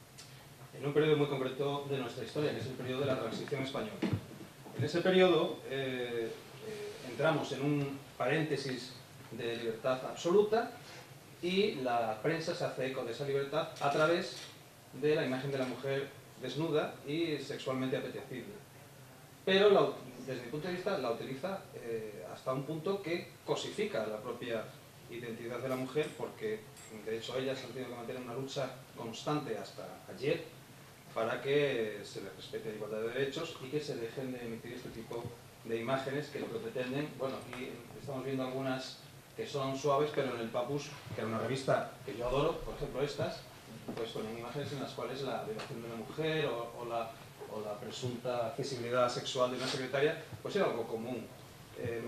Speaker 1: en un periodo muy concreto de nuestra historia, que es el periodo de la transición española. En ese periodo eh, eh, entramos en un paréntesis de libertad absoluta, y la prensa se hace eco de esa libertad a través de la imagen de la mujer desnuda y sexualmente apetecible. pero la, desde mi punto de vista la utiliza eh, hasta un punto que cosifica la propia identidad de la mujer, porque de hecho ellas han tenido que mantener una lucha constante hasta ayer para que se les respete la igualdad de derechos y que se dejen de emitir este tipo de imágenes que lo que pretenden, bueno, aquí estamos viendo algunas que son suaves, pero en el Papus, que era una revista que yo adoro, por ejemplo estas, pues ponen imágenes en las cuales la violación de una mujer o, o, la, o la presunta accesibilidad sexual de una secretaria, pues era algo común. Eh,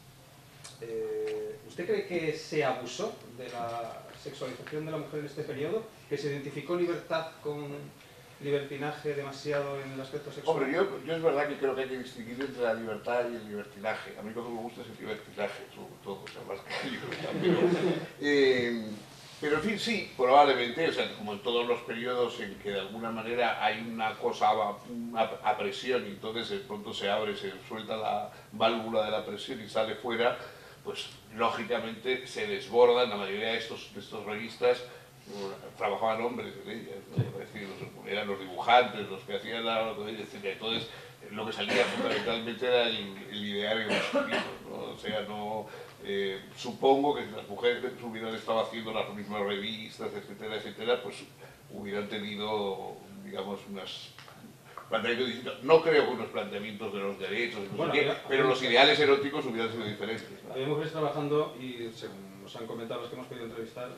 Speaker 1: eh, ¿Usted cree que se abusó de la sexualización de la mujer en este periodo? ¿Que se identificó libertad con libertinaje demasiado en el aspecto sexual?
Speaker 2: Hombre, yo, yo es verdad que creo que hay que distinguir entre la libertad y el libertinaje. A mí lo que me gusta es el libertinaje, sobre todo, o sea, más que la libertad. Pero, eh, pero en fin, sí, probablemente, o sea, como en todos los periodos en que de alguna manera hay una cosa una a presión y entonces de pronto se abre, se suelta la válvula de la presión y sale fuera, pues lógicamente se desbordan la mayoría de estos, de estos revistas. Trabajaban hombres en ellas, ¿no? Es decir, los, eran los dibujantes, los que hacían la... Entonces, lo que salía fundamentalmente era el, el ideario masculino, ¿no? O sea, no... Eh, supongo que si las mujeres hubieran estado haciendo las mismas revistas, etcétera, etcétera, pues hubieran tenido, digamos, unas... planteamientos distintos. No creo que unos planteamientos de los derechos, no bueno, sé qué, pero los ideales eróticos hubieran sido diferentes, ¿no?
Speaker 1: Había mujeres trabajando y, según nos han comentado los que hemos podido entrevistar,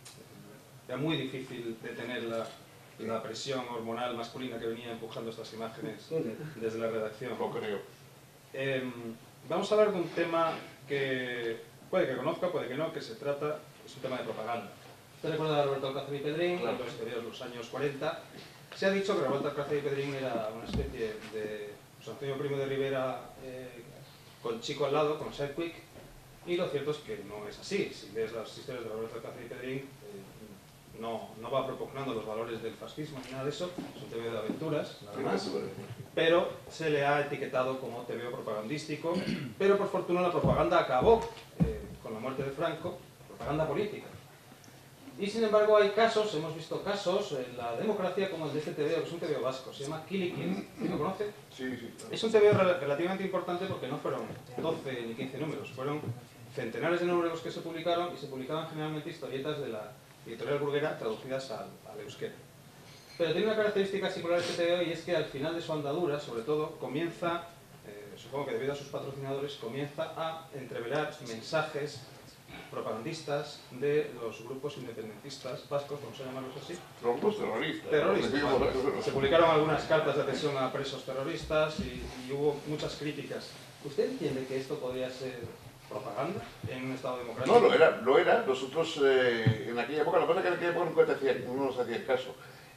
Speaker 1: era muy difícil detener la, la presión hormonal masculina que venía empujando estas imágenes desde la redacción.
Speaker 2: Lo creo.
Speaker 1: Eh, vamos a hablar de un tema que puede que conozca, puede que no, que se trata, es un tema de propaganda. ¿Usted recuerda a Roberto Alcázar y Pedrín? Claro. En los exteriores de los años cuarenta. Se ha dicho que Roberto Alcázar y Pedrín era una especie de José Antonio Primo de Rivera eh, con Chico al lado, con Sidequick, y lo cierto es que no es así. Si ves las historias de Roberto Alcázar y Pedrín, eh, No, no va propugnando los valores del fascismo ni nada de eso, es un tebeo de aventuras, nada más, pero se le ha etiquetado como tebeo propagandístico, pero por fortuna la propaganda acabó eh, con la muerte de Franco, propaganda política. Y sin embargo hay casos, hemos visto casos en la democracia como el de este tebeo, que es un tebeo vasco, se llama Kilikin, ¿lo conoce?
Speaker 2: Sí, sí.
Speaker 1: Es un tebeo relativamente importante porque no fueron doce ni quince números, fueron centenares de números que se publicaron y se publicaban generalmente historietas de la editorial burguera traducidas al, al euskera. Pero tiene una característica singular este tebeo y es que al final de su andadura, sobre todo, comienza, eh, supongo que debido a sus patrocinadores, comienza a entreverar mensajes propagandistas de los grupos independentistas vascos, vamos a llamarlos así.
Speaker 2: Los grupos terroristas.
Speaker 1: Terroristas. Bueno, se publicaron algunas cartas de adhesión a presos terroristas y, y hubo muchas críticas. ¿Usted entiende que esto podría ser propaganda en un Estado democrático?
Speaker 2: No, lo era, lo era. Nosotros eh, en aquella época, lo que pasa es que en aquella época nunca te hacía, no nos hacía caso.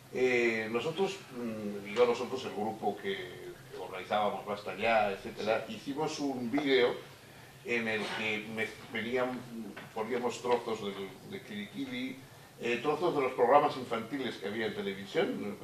Speaker 2: Eh, nosotros, digo nosotros, el grupo que, que organizábamos Basta Ya, etcétera, hicimos un vídeo en el que me, venían, poníamos trozos de, de Kirikiri, eh, trozos de los programas infantiles que había en televisión,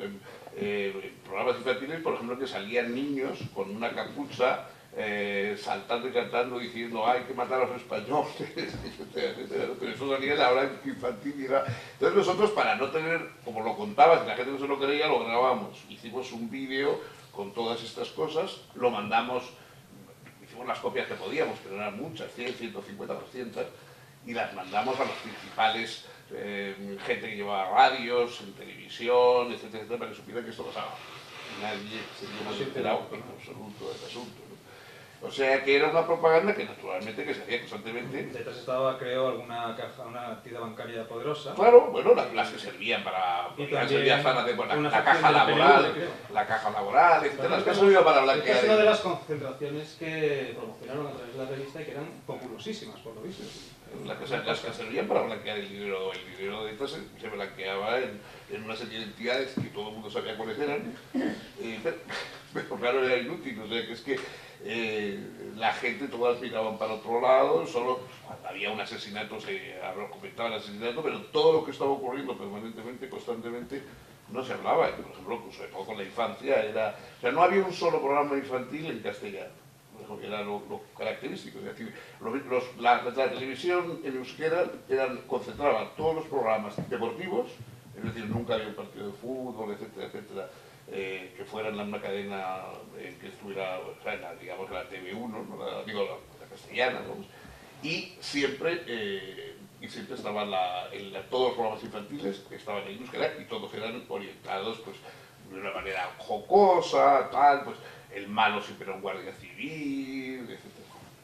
Speaker 2: eh, programas infantiles, por ejemplo, que salían niños con una capucha, Eh, saltando y cantando diciendo hay que matar a los españoles, etcétera, etcétera. Pero eso salía en la hora infantil y era... Entonces nosotros, para no tener, como lo contabas, la gente no se lo creía, lo grabamos. Hicimos un vídeo con todas estas cosas, lo mandamos, hicimos las copias que podíamos, que no eran muchas, cien, ciento cincuenta, doscientas, y las mandamos a los principales, eh, gente que llevaba radios, en televisión, etcétera, etcétera, para que supieran que esto pasaba. Nadie se dio más enterado en absoluto del asunto, ¿no? O sea que era una propaganda que naturalmente que se hacía constantemente.
Speaker 1: Detrás estaba, creo, alguna caja, una entidad bancaria poderosa.
Speaker 2: Claro, bueno, las, las que servían para... Servían para hacer, bueno, la, la caja laboral, P N V, la caja laboral, etcétera. Las que servían para blanquear.
Speaker 1: Es una de las concentraciones que promocionaron a través de la revista y que eran populosísimas, por lo visto.
Speaker 2: Las que, las que servían para blanquear el dinero, el dinero de estas se, se blanqueaba en, en una serie de entidades que todo el mundo sabía cuáles eran, eh, pero, pero claro, era inútil, o sea que es que eh, la gente todas miraban para otro lado, solo cuando había un asesinato se comentaba el asesinato, pero todo lo que estaba ocurriendo permanentemente, constantemente, no se hablaba. Por ejemplo, pues, sobre todo con la infancia, era, o sea, no había un solo programa infantil en castellano. Era lo, lo característico, es decir, los, los, la, la televisión en euskera eran, concentraba todos los programas deportivos, es decir, nunca había un partido de fútbol, etcétera, etcétera, eh, que fuera en una cadena en que estuviera, o sea, en la, digamos, en la T V uno, ¿no? la, digo, la, la castellana, ¿no? Y siempre, eh, y siempre estaban la, en la, todos los programas infantiles estaban en euskera y todos eran orientados pues, de una manera jocosa, tal, pues el malo siempre era un guardia civil, etcétera.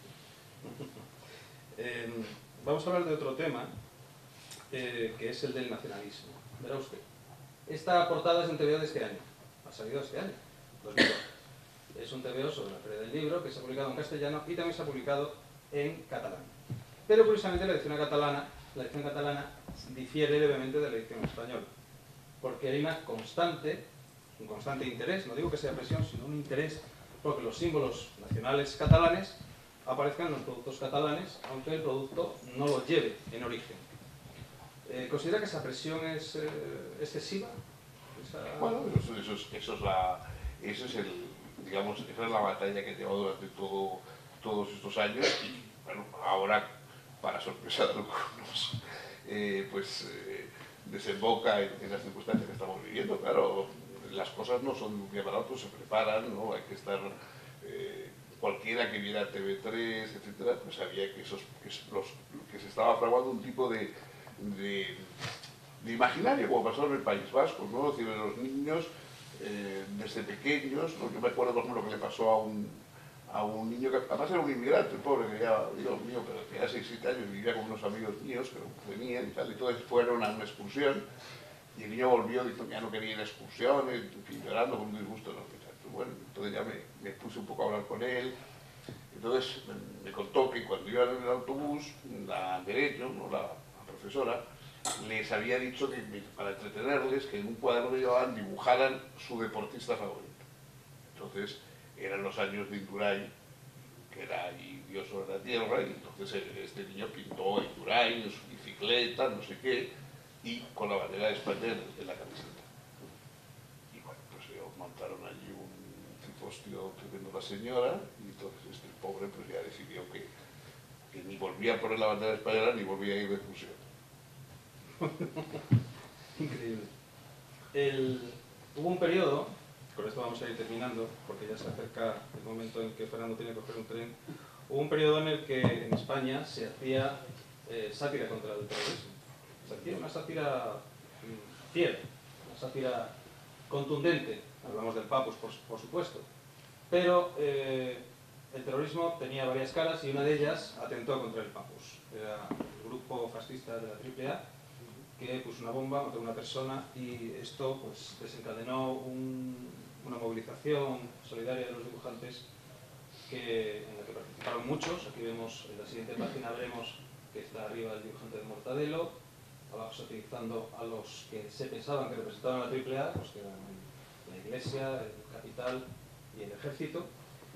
Speaker 1: Eh, vamos a hablar de otro tema, eh, que es el del nacionalismo. Verá usted, esta portada es un tebeo de este año, ha salido este año, dos mil doce. Es un tebeo sobre la Feria del Libro que se ha publicado en castellano y también se ha publicado en catalán. Pero curiosamente la edición catalana, la edición catalana difiere levemente de la edición española, porque hay una constante, un constante interés, no digo que sea presión, sino un interés porque los símbolos nacionales catalanes aparezcan en los productos catalanes, aunque el producto no lo lleve en origen. Eh, ¿Considera que esa presión es eh, excesiva? Esa...
Speaker 2: Bueno, eso, eso, es, eso, es la, eso es el, digamos, esa es la batalla que he llevado durante todo, todos estos años y, bueno, ahora, para sorpresa de algunos, eh, pues eh, desemboca en, en las circunstancias que estamos viviendo. Claro, las cosas no son de un día para otro, se preparan, ¿no? Hay que estar... Eh, cualquiera que viera T V tres, etcétera, pues sabía que, esos, que, los, que se estaba fraguando un tipo de, de, de imaginario, como pasó en el País Vasco, ¿no? Es decir, los niños eh, desde pequeños, ¿no? Yo me acuerdo, por ejemplo, que le pasó a un, a un niño que además era un inmigrante, pobre, que ya, Dios mío, pero tenía seis siete años, vivía con unos amigos míos que venían y tal, y entonces fueron a una excursión, y el niño volvió diciendo que ya no quería ir a excursiones, llorando con un disgusto, ¿no? Bueno, entonces ya me, me puse un poco a hablar con él. Entonces me, me contó que cuando iban en el autobús, la derecho, ¿no? la, la profesora, les había dicho que para entretenerles, que en un cuaderno que llevaban dibujaran su deportista favorito. Entonces eran los años de Indurain, que era ahí Dios sobre la tierra, y entonces este niño pintó a Indurain en su bicicleta, no sé qué, y con la bandera de España en, en la camiseta. Y bueno, pues ellos montaron allí un hostia, tremendo la señora, y entonces este pobre pues ya decidió que, que ni volvía a poner la bandera española ni volvía a ir de excursión.
Speaker 1: Increíble. El, hubo un periodo, con esto vamos a ir terminando, porque ya se acerca el momento en que Fernando tiene que coger un tren, hubo un periodo en el que en España se hacía eh, sátira contra el terrorismo. Se hacía una sátira mm, fiel, una sátira contundente, hablamos del Papus, por, por supuesto. Pero eh, el terrorismo tenía varias caras y una de ellas atentó contra el Papus. Era el grupo fascista de la triple A que puso una bomba, mató a una persona y esto pues, desencadenó un, una movilización solidaria de los dibujantes que, en la que participaron muchos. Aquí vemos en la siguiente página, veremos que está arriba el dibujante de Mortadelo, abajo satirizando a los que se pensaban que representaban a la triple A, pues que eran la Iglesia, el Capital y el Ejército.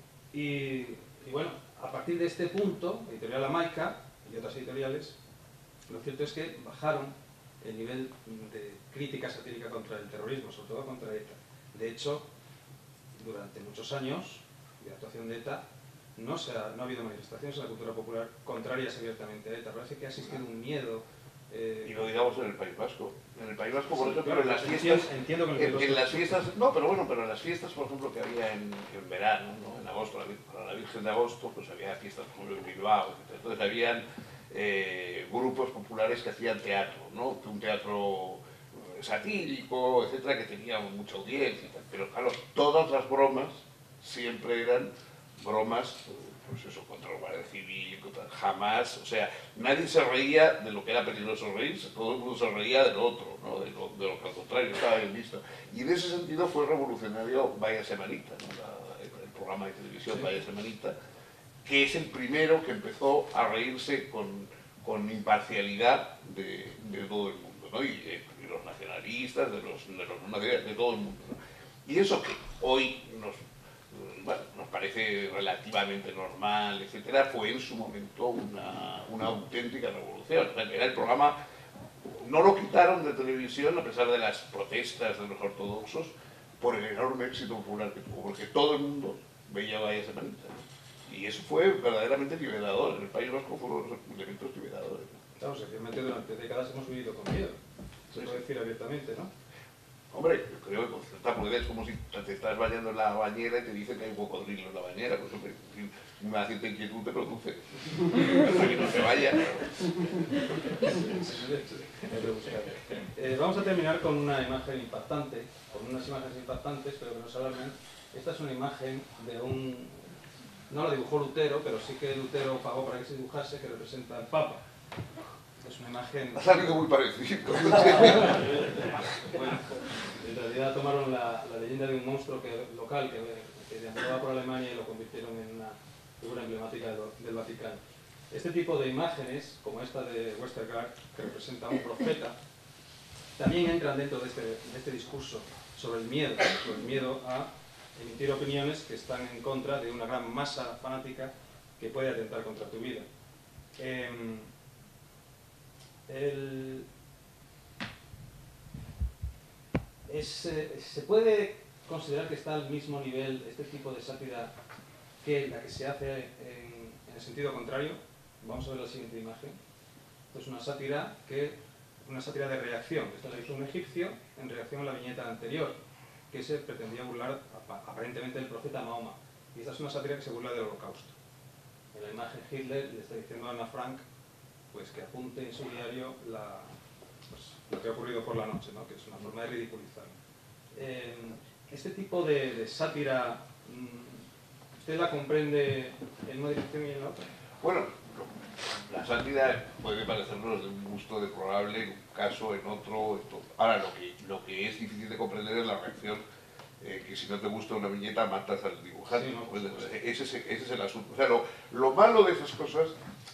Speaker 1: Y, y bueno, a partir de este punto, Editorial Amaica y otras editoriales, lo cierto es que bajaron el nivel de crítica satírica contra el terrorismo, sobre todo contra ETA. De hecho, durante muchos años de actuación de ETA, no, se ha, no ha habido manifestaciones en la cultura popular contrarias abiertamente a ETA. Parece que ha existido un miedo. Eh,
Speaker 2: y lo digamos en el País Vasco. En el País Vasco, por
Speaker 1: sí,
Speaker 2: ejemplo,
Speaker 1: claro,
Speaker 2: en las
Speaker 1: entiendo,
Speaker 2: fiestas...
Speaker 1: entiendo que
Speaker 2: en, en las fiestas... No, pero bueno, pero en las fiestas, por ejemplo, que había en, en verano, ¿no? En agosto, la, para la Virgen de Agosto, pues había fiestas, por ejemplo, en Bilbao, etcétera. Entonces habían eh, grupos populares que hacían teatro, ¿no? Un teatro satírico, etcétera, que tenía mucha audiencia y tal. Pero claro, todas las bromas siempre eran bromas, pues eso, contra el guardia civil, contra, jamás, o sea, nadie se reía de lo que era peligroso reírse, todo el mundo se reía del otro, ¿no? de, lo, de lo que al contrario estaba bien visto. Y en ese sentido fue revolucionario Vaya Semanita, ¿no? La, el, el programa de televisión sí. Vaya Semanita, que es el primero que empezó a reírse con, con imparcialidad de, de todo el mundo, ¿no? Y de, de los nacionalistas, de los, de los de todo el mundo, ¿no? Y eso que hoy nos, bueno, nos parece relativamente normal, etcétera, fue en su momento una, una auténtica revolución. Era el programa, no lo quitaron de televisión a pesar de las protestas de los ortodoxos por el enorme éxito popular que tuvo, porque todo el mundo veía Vaya Semanita, ¿no? Y eso fue verdaderamente liberador. En el País Vasco fueron elementos liberadores.
Speaker 1: Claro, sencillamente durante décadas hemos vivido con miedo, se puede decir abiertamente, ¿no?
Speaker 2: Hombre, yo creo que con cierta prudente es como si te estás bañando en la bañera y te dicen que hay un cocodrilo en la bañera, pues hombre, una cierta inquietud te produce. Hasta que no se vaya.
Speaker 1: eh, vamos a terminar con una imagen impactante, con unas imágenes impactantes, pero que nos alarmen. Esta es una imagen de un... no la dibujó Lutero, pero sí que Lutero pagó para que se dibujase, que representa al Papa. Es una imagen...
Speaker 2: Ha salido muy parecido.
Speaker 1: Bueno, en realidad tomaron la, la leyenda de un monstruo que, local que, que deambulaba por Alemania y lo convirtieron en una figura emblemática del, del Vaticano. Este tipo de imágenes, como esta de Westergaard, que representa a un profeta, también entran dentro de este, de este discurso sobre el miedo, sobre el miedo a emitir opiniones que están en contra de una gran masa fanática que puede atentar contra tu vida. Eh, el, es, eh, se puede considerar que está al mismo nivel este tipo de sátira que la que se hace en, en el sentido contrario. Vamos a ver la siguiente imagen. Esto es una sátira que una sátira de reacción. Esta la hizo un egipcio en reacción a la viñeta anterior, que se pretendía burlar aparentemente del profeta Mahoma. Y esta es una sátira que se burla del Holocausto. En la imagen Hitler le está diciendo a Ana Frank pues, que apunte en su diario la, pues, lo que ha ocurrido por la noche, ¿no? Que es una forma de ridiculizar. Eh, este tipo de, de sátira, ¿usted la comprende en una dirección y en la otra?
Speaker 2: Bueno, la sátira puede parecernos de un gusto deplorable en un caso, en otro, en todo. Ahora, lo que, lo que es difícil de comprender es la reacción, eh, que si no te gusta una viñeta matas al dibujante.
Speaker 1: Sí, no,
Speaker 2: pues, ese, es, ese es el asunto. O sea, lo, lo malo de esas cosas,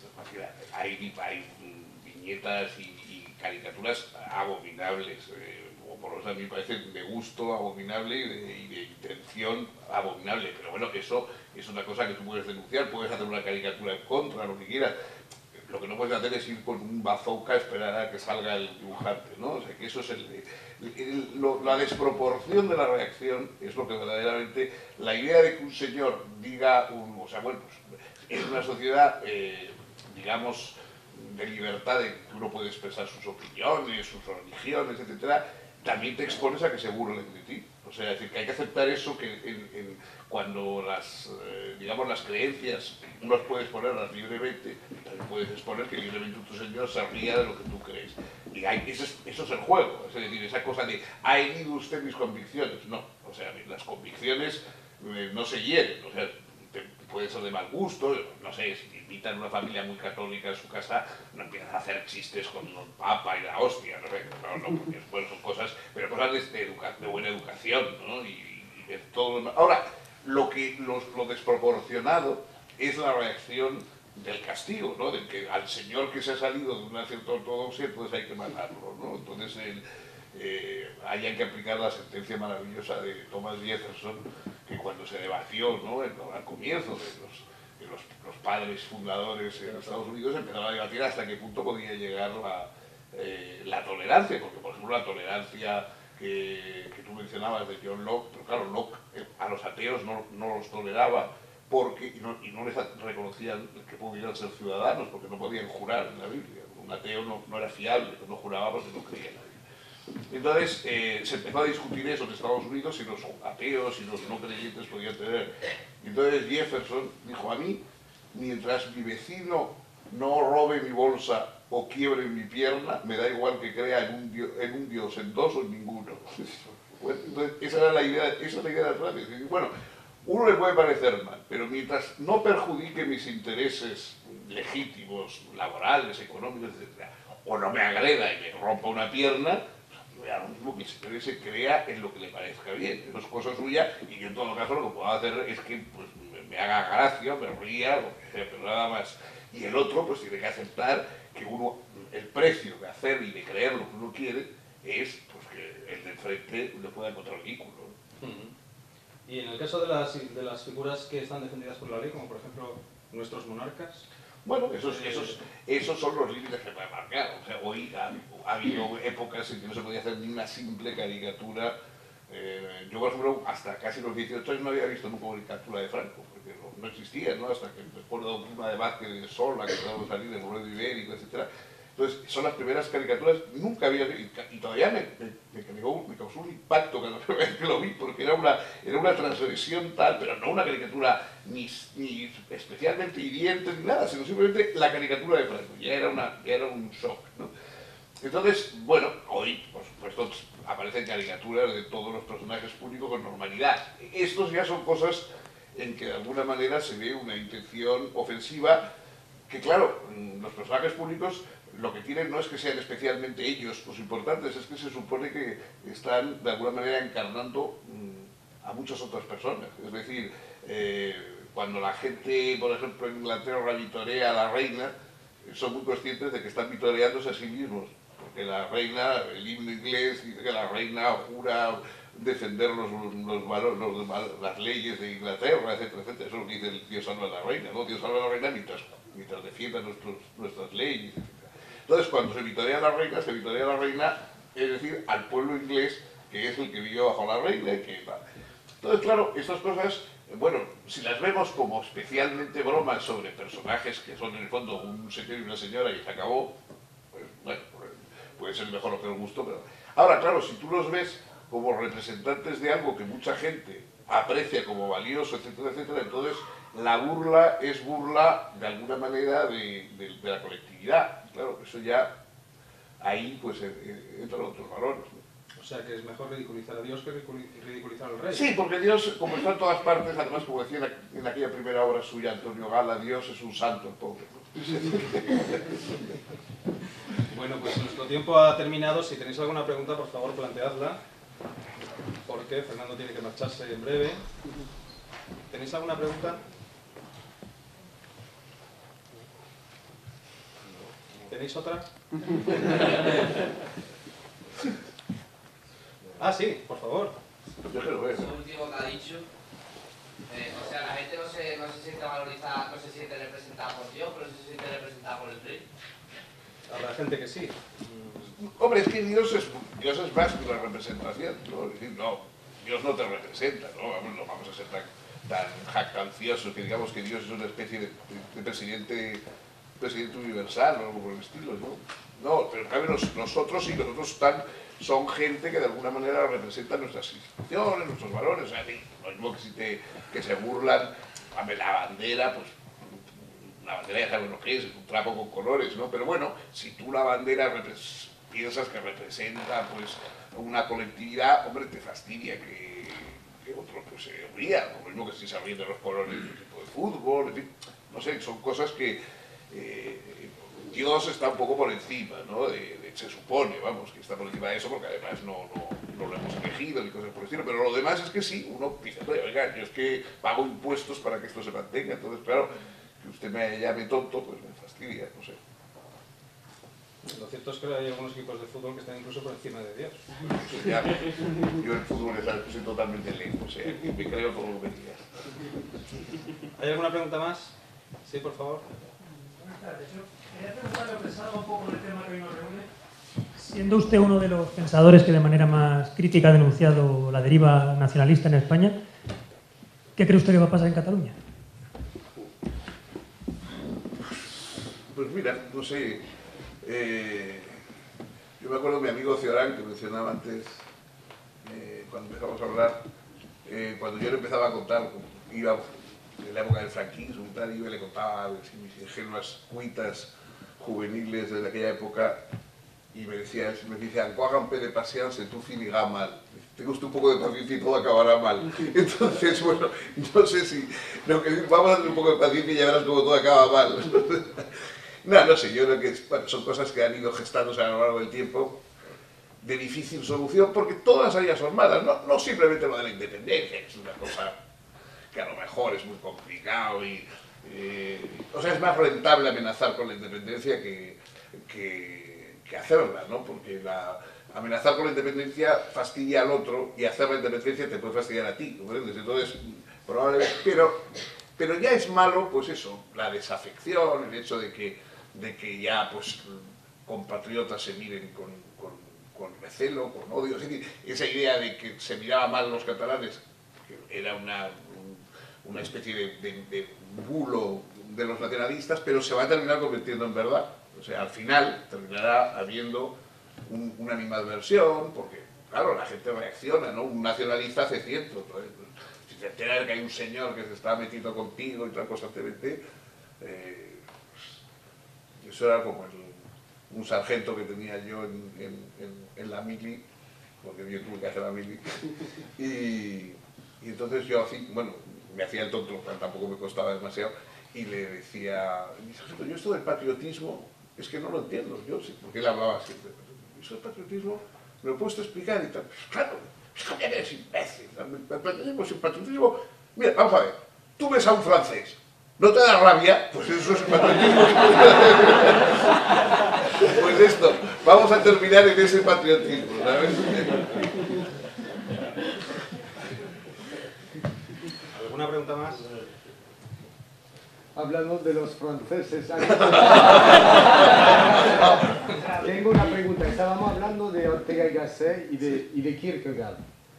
Speaker 2: hay, hay viñetas y, y caricaturas abominables, eh, o por lo menos a mí me parece de gusto abominable y de, y de intención abominable, pero bueno, eso es una cosa que tú puedes denunciar, puedes hacer una caricatura en contra, lo que quieras. Lo que no puedes hacer es ir con un bazooka a esperar a que salga el dibujante, ¿no? O sea, que eso es el, el, el, lo, la desproporción de la reacción es lo que verdaderamente, la idea de que un señor diga, un, o sea, bueno, pues en una sociedad, eh, digamos, de libertad, de que uno puede expresar sus opiniones, sus religiones, etcétera, también te expones a que se burlen de ti. O sea, es decir, que hay que aceptar eso, que en, en, cuando las, eh, digamos, las creencias no las puedes exponerlas libremente, también puedes exponer que libremente tu señor se ría de lo que tú crees. Y hay, eso, es, eso es el juego, es decir, esa cosa de, ¿ha herido usted mis convicciones? No, o sea, las convicciones eh, no se hieren, o sea, te, puede ser de mal gusto, no sé, si te invitan a una familia muy católica a su casa, no empiezas a hacer chistes con el papa y la hostia, no sé, no, no, porque bueno, son cosas, pero cosas de, de, educa, de buena educación, ¿no? Y, y de todo. Ahora, lo que lo, lo desproporcionado es la reacción del castigo, ¿no? Del que al señor que se ha salido de una cierta ortodoxia, entonces hay que matarlo, ¿no? Entonces el, eh, hayan que aplicar la sentencia maravillosa de Thomas Jefferson, que cuando se debatió, ¿no? El, al comienzo de los, de los, los padres fundadores en Estados Unidos, empezaron a debatir hasta qué punto podía llegar la, eh, la tolerancia, porque por ejemplo la tolerancia que, que tú mencionabas de John Locke, pero claro, Locke eh, a los ateos no, no los toleraba, porque, y, no, y no les reconocían que pudieran ser ciudadanos, porque no podían jurar en la Biblia. Un ateo no, no era fiable, no juraba porque no creía en la Biblia. Entonces eh, se empezó a discutir eso en Estados Unidos, si los ateos y los no creyentes podían tener. Y entonces Jefferson dijo, a mí, mientras mi vecino no robe mi bolsa o quiebre mi pierna, me da igual que crea en un dios, en, un dios, en dos o en ninguno. Bueno, entonces esa era la idea, esa es la idea de la frase. Bueno, uno le puede parecer mal, pero mientras no perjudique mis intereses legítimos, laborales, económicos, etcétera, o no me agreda y me rompa una pierna, pues lo mismo, que se, se crea en lo que le parezca bien. Eso es cosa suya y yo en todo caso lo que puedo hacer es que pues, me, me haga gracia, me ría, lo que sea, pero nada más. Y el otro pues tiene que aceptar que uno, el precio de hacer y de creer lo que uno quiere es pues, que el de enfrente le pueda encontrar ridículo.
Speaker 1: Uh-huh. Y en el caso de las, de las figuras que están defendidas por la ley, como por ejemplo nuestros monarcas...
Speaker 2: Bueno, esos, esos, esos son los límites que puede marcar. O sea, hoy ha, ha habido épocas en que no se podía hacer ni una simple caricatura. Eh, yo, por ejemplo, hasta casi los dieciocho años no había visto nunca una caricatura de Franco, porque no, no existía, ¿no? Hasta que después de una de Vázquez, de Sola, que empezaba a salir, de Ruedo Ibérico, etcétera. Entonces, son las primeras caricaturas, nunca había, y todavía me, me, me, me causó un impacto cada vez que lo vi, porque era una, era una transgresión tal, pero no una caricatura ni, ni especialmente hiriente ni nada, sino simplemente la caricatura de Franco, ya era, una, ya era un shock, ¿no? Entonces, bueno, hoy, por supuesto, aparecen caricaturas de todos los personajes públicos con normalidad. Estos ya son cosas en que de alguna manera se ve una intención ofensiva, que claro, los personajes públicos lo que tienen no es que sean especialmente ellos los importantes, es que se supone que están de alguna manera encarnando a muchas otras personas. Es decir, eh, cuando la gente, por ejemplo, en Inglaterra vitorea a la reina, son muy conscientes de que están vitoreándose a sí mismos, porque la reina, el himno inglés dice que la reina jura defender los, los, valores, los, las leyes de Inglaterra, etcétera, etcétera. Eso es lo que dice el Dios salva a la reina, ¿no? Dios salva a la reina mientras, mientras defienda nuestros, nuestras leyes, etcétera. Entonces, cuando se vitorea a la reina, se vitorea a la reina, es decir, al pueblo inglés, que es el que vivió bajo la reina y que tal. Entonces, claro, estas cosas, bueno, si las vemos como especialmente bromas sobre personajes que son en el fondo un señor y una señora y se acabó, pues bueno, puede ser mejor o peor gusto, pero... Ahora, claro, si tú los ves como representantes de algo que mucha gente aprecia como valioso, etcétera, etcétera, entonces la burla es burla de alguna manera de, de, de la colectividad. Claro, eso ya, ahí pues entran otros valores, ¿no?
Speaker 1: O sea, que es mejor ridiculizar a Dios que ridiculizar al rey.
Speaker 2: Sí, porque Dios, como está en todas partes, además, como decía en aquella primera obra suya Antonio Gala, Dios es un santo, el pobre, ¿no?
Speaker 1: Bueno, pues nuestro tiempo ha terminado. Si tenéis alguna pregunta, por favor, planteadla, porque Fernando tiene que marcharse en breve. ¿Tenéis alguna pregunta? ¿Tenéis otra? Ah, sí, por favor.
Speaker 2: Yo creo que
Speaker 3: Eso último que ha dicho, eh, o sea, la gente no se, no se siente valorizada, no se siente representada por Dios, pero se siente representada por el rey.
Speaker 1: Habrá gente que sí.
Speaker 2: Hombre, es que Dios es, Dios es más que una representación, ¿no? Es decir, no, Dios no te representa, ¿no? Vamos, no vamos a ser tan, tan jactanciosos que digamos que Dios es una especie de, de presidente, presidente universal o algo por el estilo, ¿no? No, pero en cambio nos, nosotros sí, nosotros tan, son gente que de alguna manera representa nuestras instituciones, nuestros valores, o sea, lo mismo que si te, que se burlan, a la bandera, pues la bandera ya sabes lo que es, es un trapo con colores, ¿no? Pero bueno, si tú la bandera piensas que representa pues una colectividad, hombre, te fastidia que, que otros pues se rían, lo mismo que si se ríen de los colores del equipo de fútbol, en fin, no sé, son cosas que eh, Dios está un poco por encima, ¿no? De, de, se supone, vamos, que está por encima de eso, porque además no, no, no lo hemos elegido ni cosas por el estilo, pero lo demás es que sí, uno dice, oiga, yo es que pago impuestos para que esto se mantenga, entonces claro, que usted me llame tonto, pues me fastidia, no sé.
Speaker 1: Lo cierto es que hay algunos equipos de fútbol que están incluso por encima de Dios.
Speaker 2: Sí, ya, yo el fútbol es soy totalmente lento, o sea, me creo todo lo que digas.
Speaker 1: ¿Hay alguna pregunta más? Sí, por favor.
Speaker 4: Buenas tardes. Yo quería preguntarle o pensar un poco en el tema que hoy nos reúne. Siendo usted uno de los pensadores que de manera más crítica ha denunciado la deriva nacionalista en España, ¿qué cree usted que va a pasar en Cataluña?
Speaker 2: Pues mira, no sé, eh, yo me acuerdo de mi amigo Ciorán, que mencionaba antes, eh, cuando empezamos a hablar, eh, cuando yo le empezaba a contar, iba en la época del franquismo y tal, y yo le contaba mis ingenuas cuitas juveniles de aquella época, y me decía, me decía, "Encuagan de pasearse, tu finiga mal". Tengo usted un poco de paciencia y todo acabará mal. Entonces, bueno, no sé si... No, vamos a tener un poco de paciencia y ya verás cómo todo acaba mal. No, no sé, yo creo que bueno, son cosas que han ido gestándose a lo largo del tiempo, de difícil solución, porque todas ellas son malas, no, no simplemente lo de la independencia, que es una cosa que a lo mejor es muy complicado y... Eh, o sea, es más rentable amenazar con la independencia que, que, que hacerla, ¿no? Porque la, amenazar con la independencia fastidia al otro y hacer la independencia te puede fastidiar a ti, ¿comprendes? Entonces, probablemente... Pero, pero ya es malo, pues eso, la desafección, el hecho de que, de que ya, pues, compatriotas se miren con, con, con recelo, con odio, es decir, esa idea de que se miraba mal los catalanes, que era una... una especie de, de, de bulo de los nacionalistas, pero se va a terminar convirtiendo en verdad. sea, al final terminará habiendo un, una animadversión, porque, claro, la gente reacciona, ¿no? Un nacionalista hace cierto, entonces, si se entera de que hay un señor que se está metiendo contigo y tal constantemente, eh, pues, eso era como el, un sargento que tenía yo en, en, en, en la mili, porque yo tuve que hacer la mili, y, y entonces yo, así, bueno, me hacía el tonto, tampoco me costaba demasiado, y le decía, yo esto del patriotismo es que no lo entiendo, yo sí, porque él hablaba siempre, eso del patriotismo me lo he puesto a explicar y tal, pues claro, es que eres imbécil, el patriotismo, el patriotismo, mira, vamos a ver, tú ves a un francés, ¿no te da rabia? Pues eso es el patriotismo. Pues esto, vamos a terminar en ese patriotismo, ¿sabes?
Speaker 1: ¿Alguna pregunta más?
Speaker 5: Hablando de los franceses. Tengo una pregunta. Estábamos hablando de Ortega y Gasset y de, y de Kierkegaard.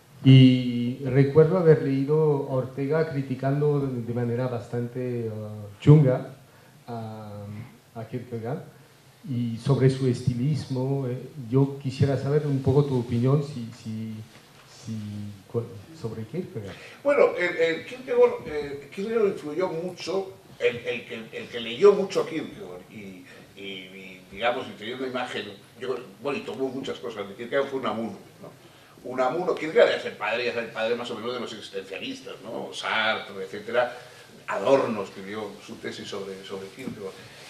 Speaker 5: Y recuerdo haber leído a Ortega criticando de manera bastante uh, chunga a, a Kierkegaard y sobre su estilismo. Eh, yo quisiera saber un poco tu opinión si, si, si, sobre Kierkegaard.
Speaker 2: Bueno, el, el Kierkegaard, eh, Kierkegaard influyó mucho, el, el, que, el que leyó mucho a Kierkegaard y, y, y digamos, y teniendo una imagen, yo, bueno, y tomó muchas cosas de Kierkegaard, fue Unamuno, ¿no? Unamuno, Kierkegaard es el padre, es el padre más o menos de los existencialistas, ¿no? Sartre, etcétera. Adorno escribió su tesis sobre, sobre Kierkegaard.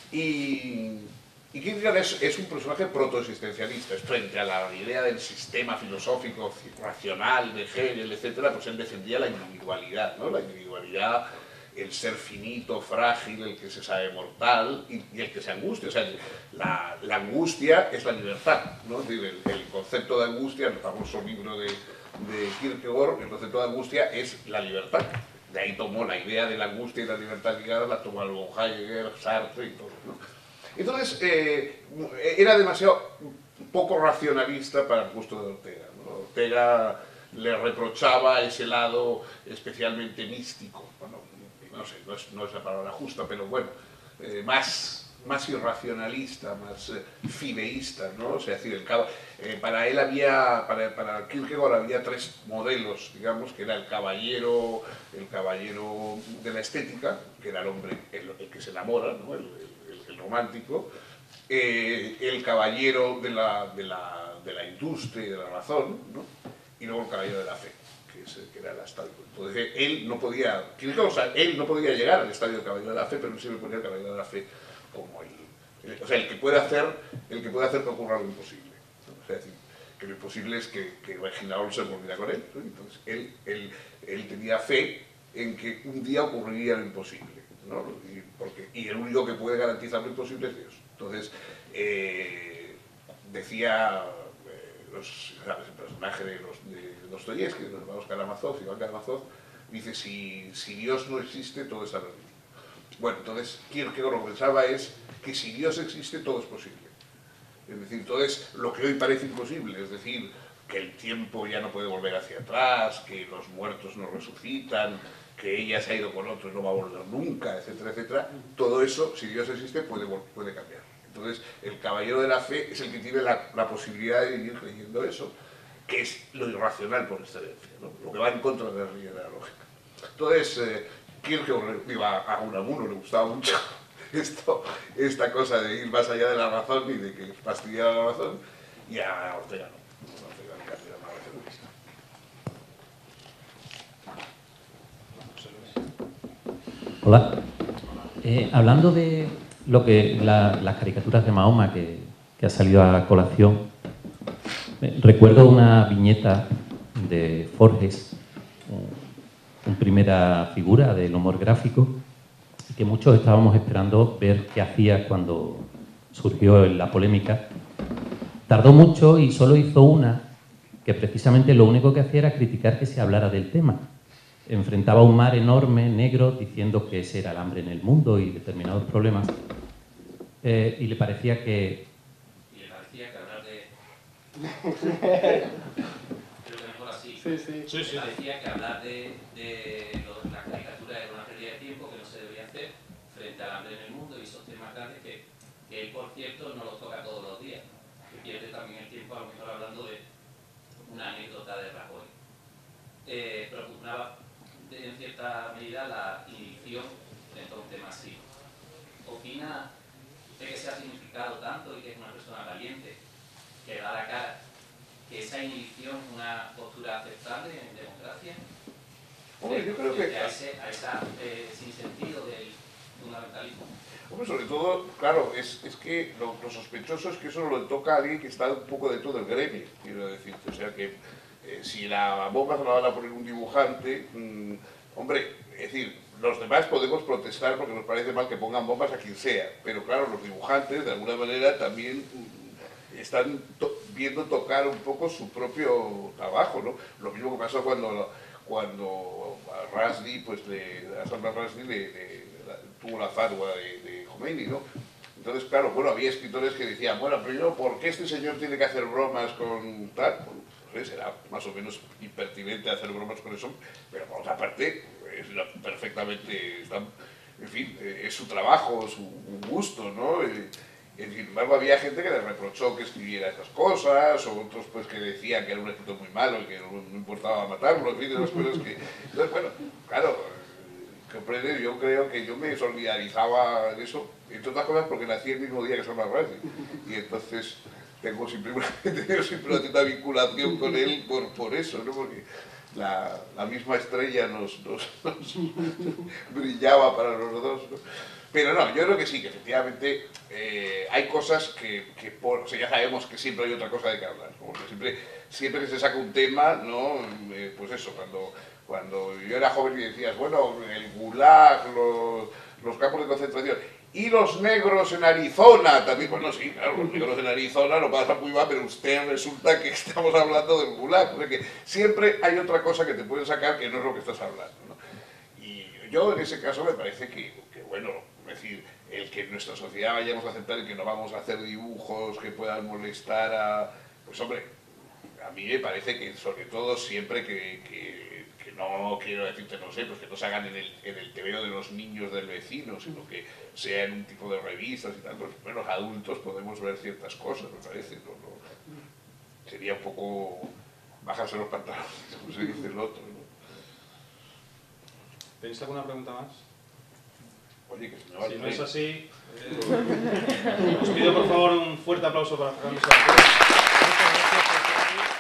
Speaker 2: Y, y Kierkegaard es, es un personaje protoexistencialista, es frente a la idea del sistema filosófico racional de Hegel, etcétera, pues él defendía la individualidad, ¿no? La individualidad, el ser finito, frágil, el que se sabe mortal y, y el que se angustia. O sea, la, la angustia es la libertad, ¿no? Es decir, el, el concepto de angustia, el famoso libro de, de Kierkegaard, el concepto de angustia es la libertad. De ahí tomó la idea de la angustia y la libertad ligada, la tomó luego Heidegger, Sartre y todo, ¿no? Entonces, eh, era demasiado poco racionalista para el gusto de Ortega, ¿no? Ortega le reprochaba ese lado especialmente místico, bueno, no sé, no es, no es la palabra justa, pero bueno, eh, más, más irracionalista, más eh, fideísta, ¿no? O sea, es decir, el, eh, para él había, para, para Kierkegaard había tres modelos, digamos, que era el caballero, el caballero de la estética, que era el hombre, el, el que se enamora, ¿no? el, el, el romántico, eh, el caballero de la, de, la, de la industria y de la razón, ¿no? Y luego el caballero de la fe, que, es, que era el estadio. Entonces él no podía, o sea, él no podía llegar al estadio del caballero de la fe, pero él siempre ponía el caballero de la fe como el, el, o sea, el que puede hacer, el que puede hacer que ocurra lo imposible, ¿no? O sea, es decir, que lo imposible es que, que Regina Olsen se volviera con él, ¿no? Entonces él, él, él tenía fe en que un día ocurriría lo imposible, ¿no? Y, porque, y el único que puede garantizar lo imposible es Dios. Entonces, eh, decía eh, los, ¿sabes? El personaje de, los, de Dostoyevsky, de los hermanos Karamazov, Iván Karamazov, dice, si, si Dios no existe, todo está perdido. Bueno, entonces Kierkegaard lo que pensaba es que si Dios existe, todo es posible. Es decir, entonces lo que hoy parece imposible, es decir, que el tiempo ya no puede volver hacia atrás, que los muertos no resucitan, que ella se ha ido con otro y no va a volver nunca, etcétera, etcétera, todo eso, si Dios existe, puede, puede cambiar. Entonces, el caballero de la fe es el que tiene la, la posibilidad de vivir creyendo eso, que es lo irracional por excelencia, ¿no? Lo que va en contra de la realidad de la lógica. Entonces, eh, Kierkegaard, digo, a, a Unamuno le gustaba mucho esto, esta cosa de ir más allá de la razón y de que fastidiara la razón, y a Ortega no. Ortega casi era más racionalista.
Speaker 6: Hola. Eh, hablando de lo que la, las caricaturas de Mahoma que, que ha salido a colación, eh, recuerdo una viñeta de Forges, en primera figura del humor gráfico, que muchos estábamos esperando ver qué hacía cuando surgió la polémica. Tardó mucho y solo hizo una que precisamente lo único que hacía era criticar que se hablara del tema. Enfrentaba un mar enorme, negro, diciendo que ese era el hambre en el mundo y determinados problemas. Eh, y le parecía que... Y le parecía que hablar de... Creo que mejor así.
Speaker 5: Sí, sí.
Speaker 6: Sí, sí. Le parecía que hablar de, de lo, la caricatura era una pérdida de tiempo que no se debería hacer frente al hambre en el mundo y esos temas grandes que que él, por cierto, no los toca todos los días, ¿no? Que pierde también el tiempo, a lo mejor hablando de una anécdota de Rajoy. Eh, propugnaba en cierta medida la inhibición frente a un tema así. ¿Opina de que se ha significado tanto y que es una persona valiente, que da la cara, que esa inhibición es una postura aceptable en democracia?
Speaker 2: Hombre, yo creo que...
Speaker 6: A ese a esa, eh, sinsentido del fundamentalismo.
Speaker 2: Hombre, sobre todo, claro, es, es que lo, lo sospechoso es que eso lo toca a alguien que está un poco dentro del gremio, quiero decirte. O sea que eh, si la bomba se la van a poner un dibujante, mmm, hombre, es decir, los demás podemos protestar porque nos parece mal que pongan bombas a quien sea, pero claro, los dibujantes de alguna manera también mmm, están to viendo tocar un poco su propio trabajo, ¿no? Lo mismo que pasó cuando, cuando a Rushdie, pues le, a Salman Rushdie le, le, la, tuvo la fatwa de, de Khomeini, ¿no? Entonces, claro, bueno, había escritores que decían, bueno, primero, ¿por qué este señor tiene que hacer bromas con tal? Bueno, pues será más o menos impertinente hacer bromas con eso, pero por otra parte, es perfectamente, está, en fin, es su trabajo, su gusto, ¿no? En fin, había gente que le reprochó que escribiera esas cosas, o otros pues que decían que era un escritor muy malo y que no, no importaba matarlo, en fin, esas cosas que... Entonces, bueno, claro, comprender, yo creo que yo me solidarizaba en eso, entre otras cosas porque nací el mismo día que Salman Rushdie, y entonces tengo siempre una, he tenido siempre una cierta vinculación con él por, por eso, ¿no? Porque la, la misma estrella nos, nos, nos brillaba para los dos, ¿no? Pero no, yo creo que sí, que efectivamente eh, hay cosas que, que por, o sea, ya sabemos que siempre hay otra cosa de que hablar, como que siempre, siempre que se saca un tema, ¿no? Eh, pues eso, cuando, cuando yo era joven y decías, bueno, el Gulag, los, los campos de concentración, y los negros en Arizona, también, bueno, sí, claro, los negros en Arizona lo pasa muy mal, pero usted resulta que estamos hablando del Gulag, o sea que siempre hay otra cosa que te pueden sacar que no es lo que estás hablando, ¿no? Y yo en ese caso me parece que, que bueno, es decir, el que en nuestra sociedad vayamos a aceptar el que no vamos a hacer dibujos que puedan molestar a... Pues hombre, a mí me parece que sobre todo siempre que, que, que no quiero decirte, no sé, pues que no se hagan en el, en el tebeo de los niños del vecino, sino que sea en un tipo de revistas y tal, pues bueno, los adultos podemos ver ciertas cosas, me parece, ¿no? No, sería un poco bajarse los pantalones, como se dice el otro, ¿no?
Speaker 1: ¿Tenéis alguna pregunta más?
Speaker 2: Oye, que se me va.
Speaker 1: Si no es así, eh, os pido por favor un fuerte aplauso para Fernando Sánchez.